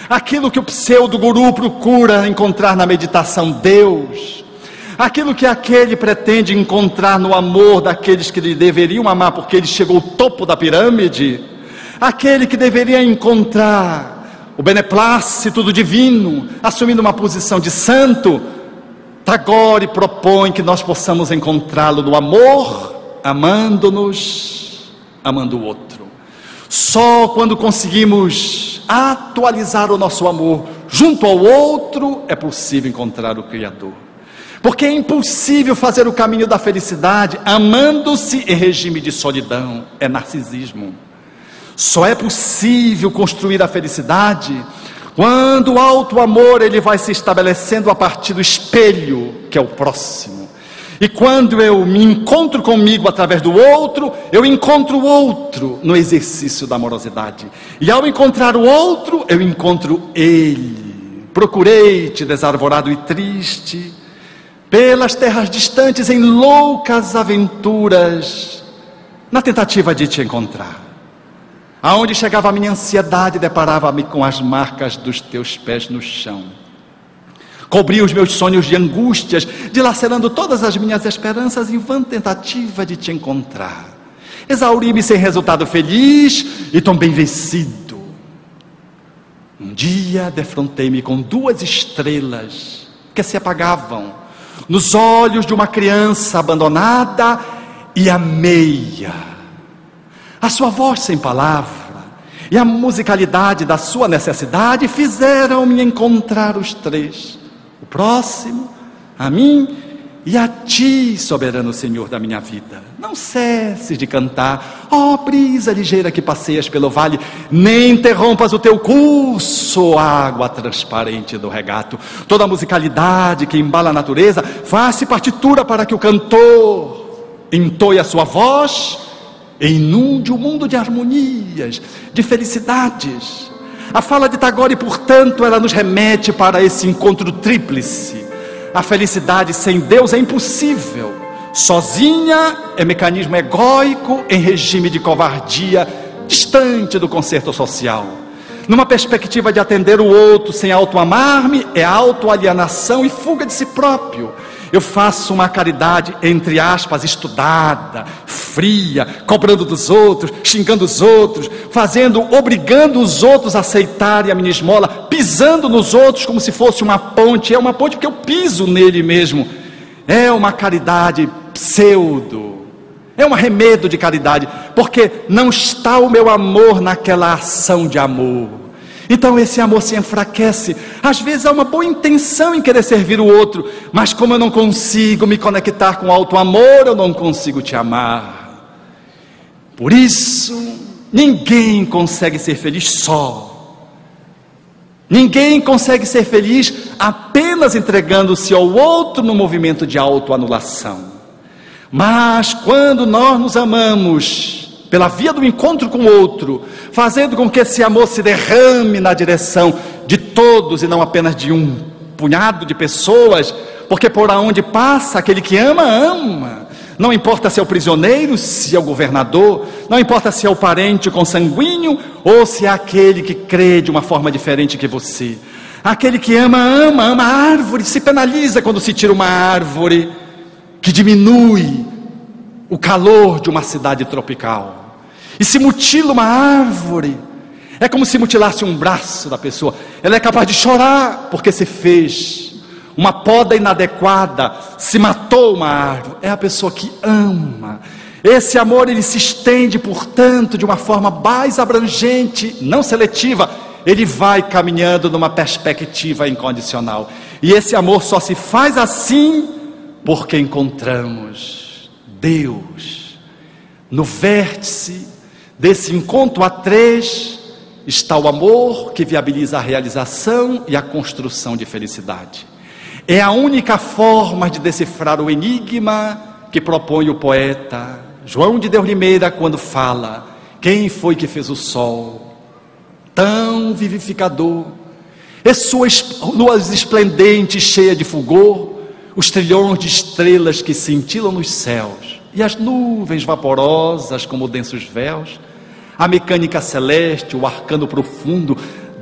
aquilo que o pseudo-guru procura encontrar na meditação, Deus, aquilo que aquele pretende encontrar no amor daqueles que lhe deveriam amar porque ele chegou ao topo da pirâmide, aquele que deveria encontrar o beneplácito do divino, assumindo uma posição de santo, Tagore propõe que nós possamos encontrá-lo no amor, amando-nos, amando o outro. Só quando conseguimos atualizar o nosso amor junto ao outro, é possível encontrar o Criador. Porque é impossível fazer o caminho da felicidade amando-se em regime de solidão, é narcisismo. Só é possível construir a felicidade quando o alto amor ele vai se estabelecendo a partir do espelho, que é o próximo. E quando eu me encontro comigo através do outro, eu encontro o outro no exercício da amorosidade. E ao encontrar o outro, eu encontro ele. Procurei-te desarvorado e triste, pelas terras distantes em loucas aventuras, na tentativa de te encontrar. Aonde chegava a minha ansiedade, deparava-me com as marcas dos teus pés no chão. Cobri os meus sonhos de angústias, dilacerando todas as minhas esperanças em vã tentativa de te encontrar. Exauri-me sem resultado feliz e também vencido. Um dia defrontei-me com duas estrelas que se apagavam nos olhos de uma criança abandonada e amei-a. A sua voz sem palavra e a musicalidade da sua necessidade fizeram-me encontrar os três: o próximo, a mim e a ti, soberano Senhor da minha vida. Não cesses de cantar, ó brisa ligeira que passeias pelo vale, nem interrompas o teu curso, água transparente do regato. Toda a musicalidade que embala a natureza, faz-se partitura para que o cantor entoie a sua voz e inunde o mundo de harmonias, de felicidades. A fala de Tagore, portanto, ela nos remete para esse encontro tríplice. A felicidade sem Deus é impossível. Sozinha é mecanismo egóico em regime de covardia, distante do concerto social. Numa perspectiva de atender o outro sem auto-amar-me, é autoalienação e fuga de si próprio. Eu faço uma caridade, entre aspas, estudada, fria, cobrando dos outros, xingando os outros, fazendo, obrigando os outros a aceitarem a minha esmola, pisando nos outros como se fosse uma ponte. É uma ponte porque eu piso nele mesmo. É uma caridade pseudo, é um arremedo de caridade, porque não está o meu amor naquela ação de amor. Então esse amor se enfraquece. Às vezes há uma boa intenção em querer servir o outro, mas como eu não consigo me conectar com o alto amor, eu não consigo te amar. Por isso, ninguém consegue ser feliz só. Ninguém consegue ser feliz apenas entregando-se ao outro no movimento de autoanulação. Mas quando nós nos amamos pela via do encontro com o outro, fazendo com que esse amor se derrame na direção de todos e não apenas de um punhado de pessoas, porque por onde passa, aquele que ama, ama. Não importa se é o prisioneiro, se é o governador, não importa se é o parente consanguíneo ou se é aquele que crê de uma forma diferente que você. Aquele que ama, ama, ama a árvore, se penaliza quando se tira uma árvore que diminui o calor de uma cidade tropical. E se mutila uma árvore, é como se mutilasse um braço da pessoa. Ela é capaz de chorar porque se fez uma poda inadequada, se matou uma árvore. É a pessoa que ama. Esse amor ele se estende, portanto, de uma forma mais abrangente, não seletiva. Ele vai caminhando numa perspectiva incondicional. E esse amor só se faz assim porque encontramos Deus. No vértice desse encontro a três está o amor que viabiliza a realização e a construção de felicidade. É a única forma de decifrar o enigma que propõe o poeta João de Deus Limeira quando fala: quem foi que fez o sol tão vivificador, e suas luas esplendentes cheias de fulgor, os trilhões de estrelas que cintilam nos céus, e as nuvens vaporosas como densos véus, a mecânica celeste, o arcano profundo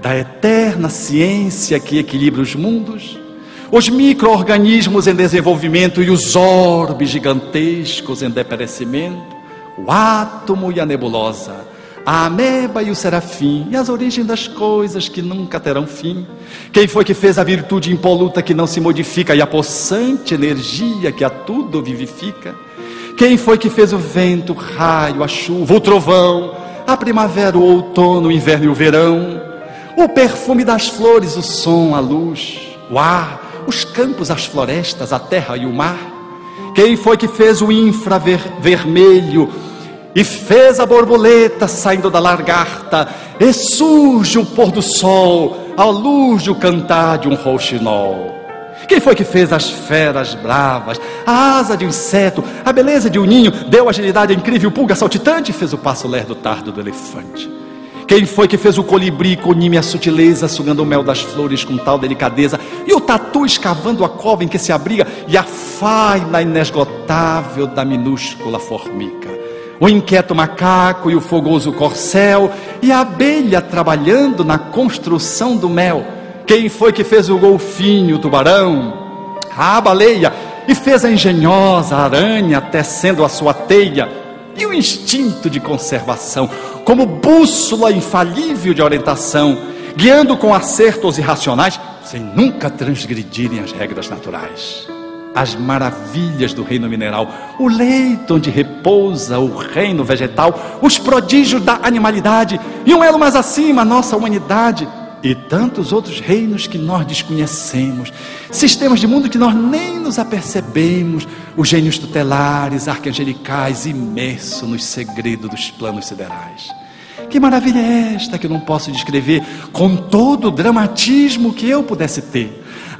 da eterna ciência que equilibra os mundos, os micro-organismos em desenvolvimento e os orbes gigantescos em deperecimento, o átomo e a nebulosa, a ameba e o serafim, e as origens das coisas que nunca terão fim. Quem foi que fez a virtude impoluta que não se modifica e a possante energia que a tudo vivifica? Quem foi que fez o vento, o raio, a chuva, o trovão, a primavera, o outono, o inverno e o verão, o perfume das flores, o som, a luz, o ar, os campos, as florestas, a terra e o mar? Quem foi que fez o infravermelho e fez a borboleta saindo da lagarta, e surge o pôr do sol à luz do cantar de um rouxinol? Quem foi que fez as feras bravas, a asa de um inseto, a beleza de um ninho, deu agilidade à incrível pulga saltitante e fez o passo lerdo tardo do elefante? Quem foi que fez o colibri com nímia sutileza, sugando o mel das flores com tal delicadeza, e o tatu escavando a cova em que se abriga, e a faina inesgotável da minúscula formiga? O inquieto macaco e o fogoso corcel, e a abelha trabalhando na construção do mel? Quem foi que fez o golfinho, o tubarão, a baleia, e fez a engenhosa aranha tecendo a sua teia? E o instinto de conservação, como bússola infalível de orientação, guiando com acertos irracionais, sem nunca transgredirem as regras naturais? As maravilhas do reino mineral, o leito onde repousa o reino vegetal, os prodígios da animalidade, e um elo mais acima, a nossa humanidade, e tantos outros reinos que nós desconhecemos, sistemas de mundo que nós nem nos apercebemos, os gênios tutelares, arcangelicais, imersos nos segredos dos planos siderais. Que maravilha é esta que eu não posso descrever com todo o dramatismo que eu pudesse ter?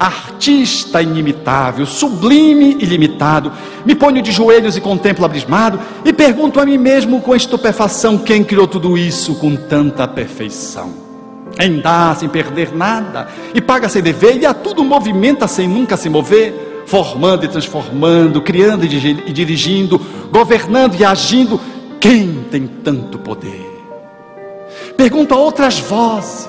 Artista inimitável, sublime e ilimitado, me ponho de joelhos e contemplo abismado, e pergunto a mim mesmo com estupefação: quem criou tudo isso com tanta perfeição? Em dar sem perder nada, e paga sem dever, e a tudo movimenta sem nunca se mover, formando e transformando, criando e dirigindo, governando e agindo. Quem tem tanto poder? Pergunto a outras vozes: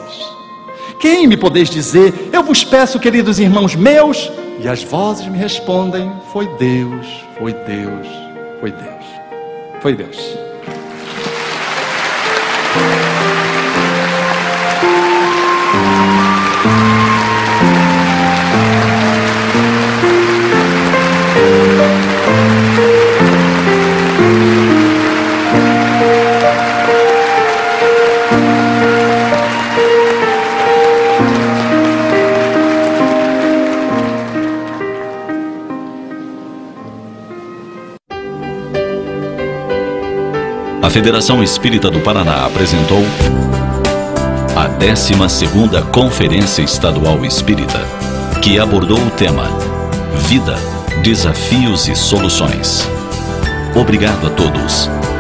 quem me podeis dizer? Eu vos peço, queridos irmãos meus. E as vozes me respondem: foi Deus, foi Deus, foi Deus, foi Deus. A Federação Espírita do Paraná apresentou a décima segunda Conferência Estadual Espírita, que abordou o tema Vida, Desafios e Soluções. Obrigado a todos.